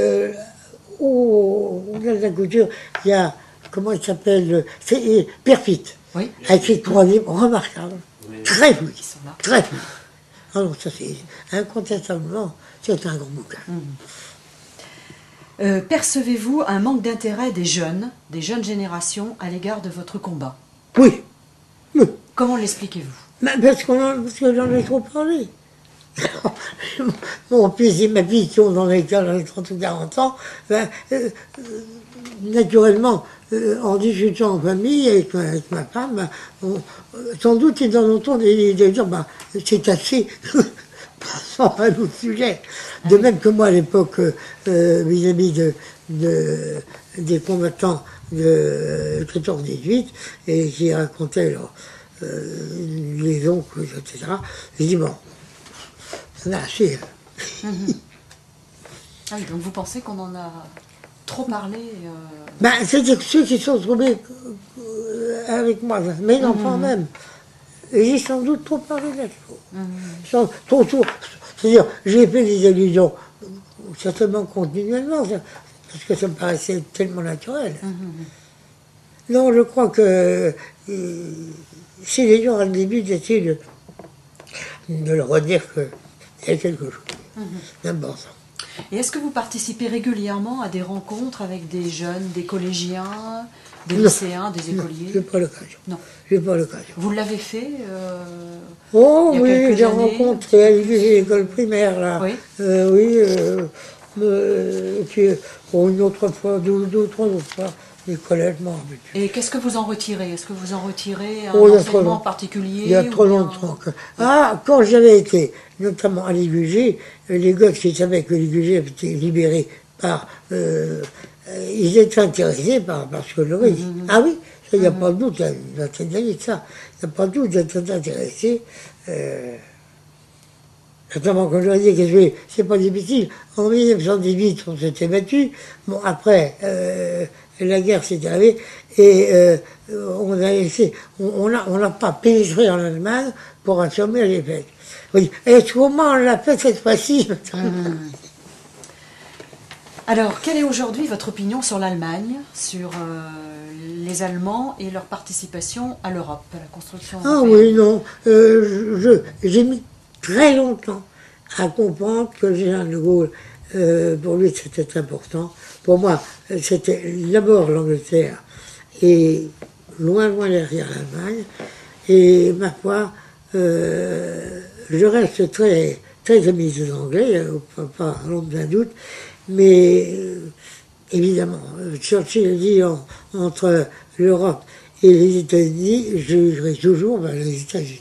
Jacques Couture, il y a, comment il s'appelle, c'est Perfit, a écrit 3 livres remarquables, très fluides, très fluides. Alors ça c'est, incontestablement, c'est un grand bouquin. Percevez-vous un manque d'intérêt des jeunes générations à l'égard de votre combat? Oui. Comment l'expliquez-vous? Parce que j'en ai trop parlé. Mon fils et ma fille qui ont dans les 30 ou 40 ans, naturellement, en discutant en famille avec ma femme, sans doute ils en entendent des dire c'est assez, passons à un autre sujet. De même que moi à l'époque, vis-à-vis des combattants de 14-18, et qui racontaient les oncles, etc. J'ai dit, bon, ça n'a assez. Ah oui, donc vous pensez qu'on en a trop parlé C'est-à-dire que ceux qui sont trouvés avec moi, mes enfants même, j'ai sans doute trop parlé là-dessus. C'est-à-dire, j'ai fait des allusions, certainement continuellement, parce que ça me paraissait tellement naturel. Non, je crois que si les gens, au début, j'essaie de leur redire qu'il y a quelque chose d'important. Et est-ce que vous participez régulièrement à des rencontres avec des jeunes, des collégiens, des Non. lycéens, des Non, écoliers? j'ai pas l'occasion. Non. J'ai pas l'occasion. Vous l'avez fait Oh il y a oui, quelques j'ai années, rencontré à l'école primaire, là. Oui. Oui, et puis une autre fois, deux ou trois autres fois, les collèges, je m'en rappelle plus. Et qu'est-ce que vous en retirez? Est-ce que vous en retirez un Oh, il y a trop enseignement long- particulier Il y a ou trop bien- longtemps. Ah, quand j'avais été, notamment à l'IUG, les gosses qui savaient que l'IUG avait été libéré par... ils étaient intéressés par ce que je dis. Ah oui, il n'y a pas de doute, il y a une vingtaine d'années de ça. Il n'y a pas de doute d'être intéressés. Notamment, quand je leur disais que c'est pas difficile. En 1918, on s'était battu. Bon, après, la guerre s'est arrivée et on a laissé, on n'a pas pénétré en Allemagne pour affirmer les faits. Oui. Et comment on l'a fait cette fois-ci? Alors, quelle est aujourd'hui votre opinion sur l'Allemagne, sur les Allemands et leur participation à l'Europe, à la construction Ah européenne? oui, non. J'ai mis très longtemps à comprendre que le général de Gaulle, pour lui, c'était important. Pour moi, c'était d'abord l'Angleterre et loin, loin derrière l'Allemagne. Et ma foi, je reste très, très ami des Anglais, pas l'ombre d'un doute, mais évidemment, Churchill dit entre l'Europe et les États-Unis, je dirais toujours vers les États-Unis.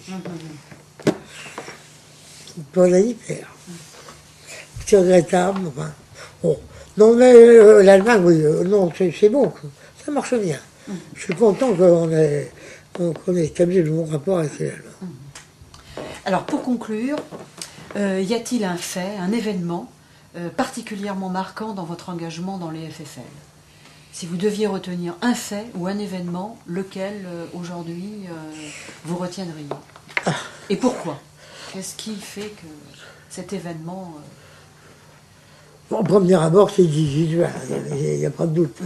Pas l'hiver. C'est regrettable, enfin. Bon. Non, mais l'Allemagne, oui, non, c'est bon, ça marche bien. Je suis content qu'on ait établi le bon rapport avec l'Allemagne. Alors, pour conclure, y a-t-il un fait, un événement particulièrement marquant dans votre engagement dans les FFL? Si vous deviez retenir un fait ou un événement, lequel aujourd'hui vous retiendriez? Et pourquoi? Qu'est-ce qui fait que cet événement... Bon, au premier abord, c'est 18 juin, il n'y a pas de doute.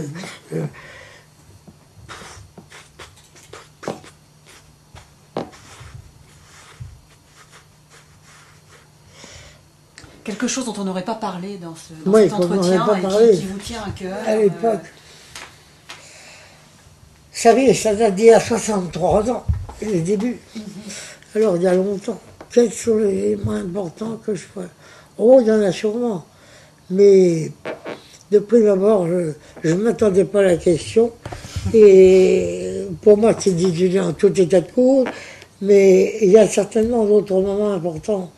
Quelque chose dont on n'aurait pas parlé dans Oui, cet qu'on n'aurait entretien pas et parlé. qui vous tient à cœur. À l'époque. Vous savez, ça date d'il y a 63 ans, les débuts. Alors, il y a longtemps. Quels sont les éléments importants que je vois? Oh, il y en a sûrement. Mais, de prime abord, je ne m'attendais pas à la question. Et pour moi, c'est 18 ans en tout état de cause. Mais il y a certainement d'autres moments importants.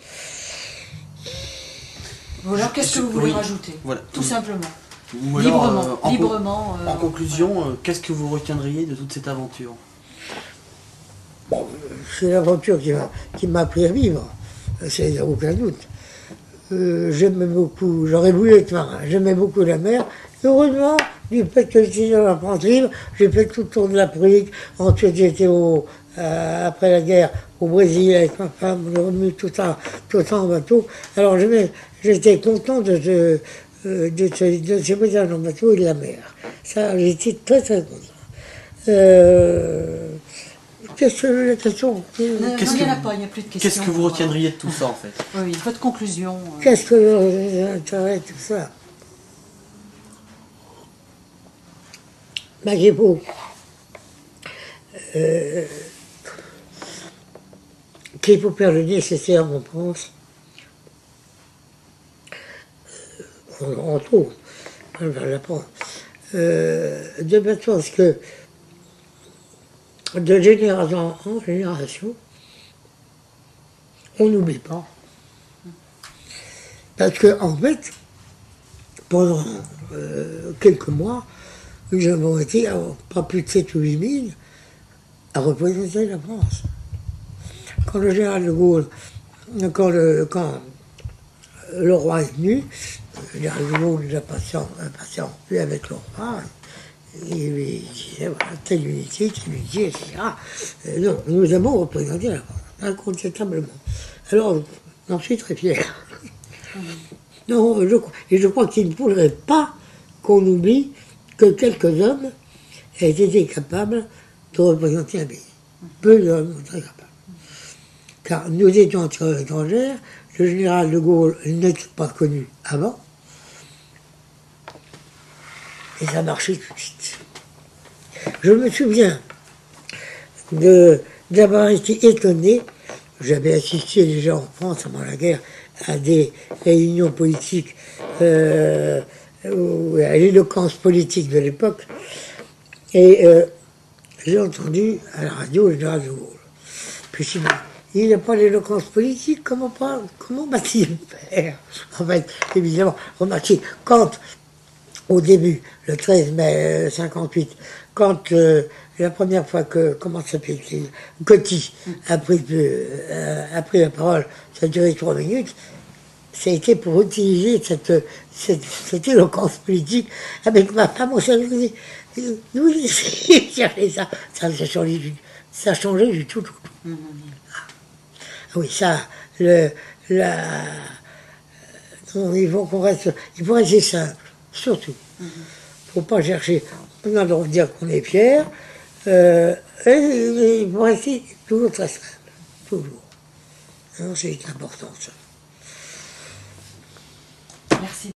Ou alors, qu'est-ce que vous voulez Oui, rajouter? voilà. Tout simplement. Ou alors, Librement. librement en conclusion, qu'est-ce que vous retiendriez de toute cette aventure? Bon, c'est l'aventure qui m'a appris à vivre, c'est aucun doute. J'aimais beaucoup, j'aurais voulu être marin, j'aimais beaucoup la mer. Heureusement, du fait que j'étais dans la France libre, j'ai fait tout le tour de l'Afrique. Ensuite, j'étais après la guerre au Brésil avec ma femme, on est revenu tout ça en bateau. Alors j'étais content de ce voyage en bateau et de la mer. Ça, j'étais très très content. Qu'est-ce que la question? Non, il n'y en a pas, il n'y a plus de questions. Qu'est-ce que vous retiendriez de tout ça, en fait? Oui, votre conclusion. Qu'est-ce que l'intérêt de tout ça? Ben, j'ai beau. Qu'il faut faire le nécessaire, on pense. On trouve. On va l'apprendre. De façon à ce que, de génération en génération, on n'oublie pas. Parce que, en fait, pendant quelques mois, nous avons été à pas plus de 7 ou 8 000 à représenter la France. Quand le général de Gaulle, quand le roi est venu, le général de Gaulle n'a pas plus avec le roi, il lui disait, voilà, telle unité, etc. Non, nous avons représenté la France, incontestablement. Alors, j'en suis très fier. Non, je crois qu'il ne faudrait pas qu'on oublie que quelques hommes aient été capables de représenter un pays. Peu d'hommes sont très capables. Car nous étions en terre étrangère, le général de Gaulle n'était pas connu avant, Et ça marchait tout de suite. Je me souviens d'avoir été étonné. J'avais assisté déjà en France, avant la guerre, à des réunions politiques, à l'éloquence politique de l'époque. Et j'ai entendu à la radio le général de Gaulle. Puis je me suis dit, il n'a pas l'éloquence politique, comment va-t-il faire? En fait, évidemment, remarquez, quand, au début, le 13 mai 58, quand la première fois que, comment ça s'appelle, Coty a pris la parole, ça a duré 3 minutes, ça a été pour utiliser cette éloquence politique avec ma femme au service. Nous, essayons de chercher ça. Ça a changé du tout. Oui, ça, il faut rester simple, surtout. Il ne faut pas chercher, on a le droit de dire qu'on est fier, et il faut rester toujours très simple, toujours. C'est important ça. Merci.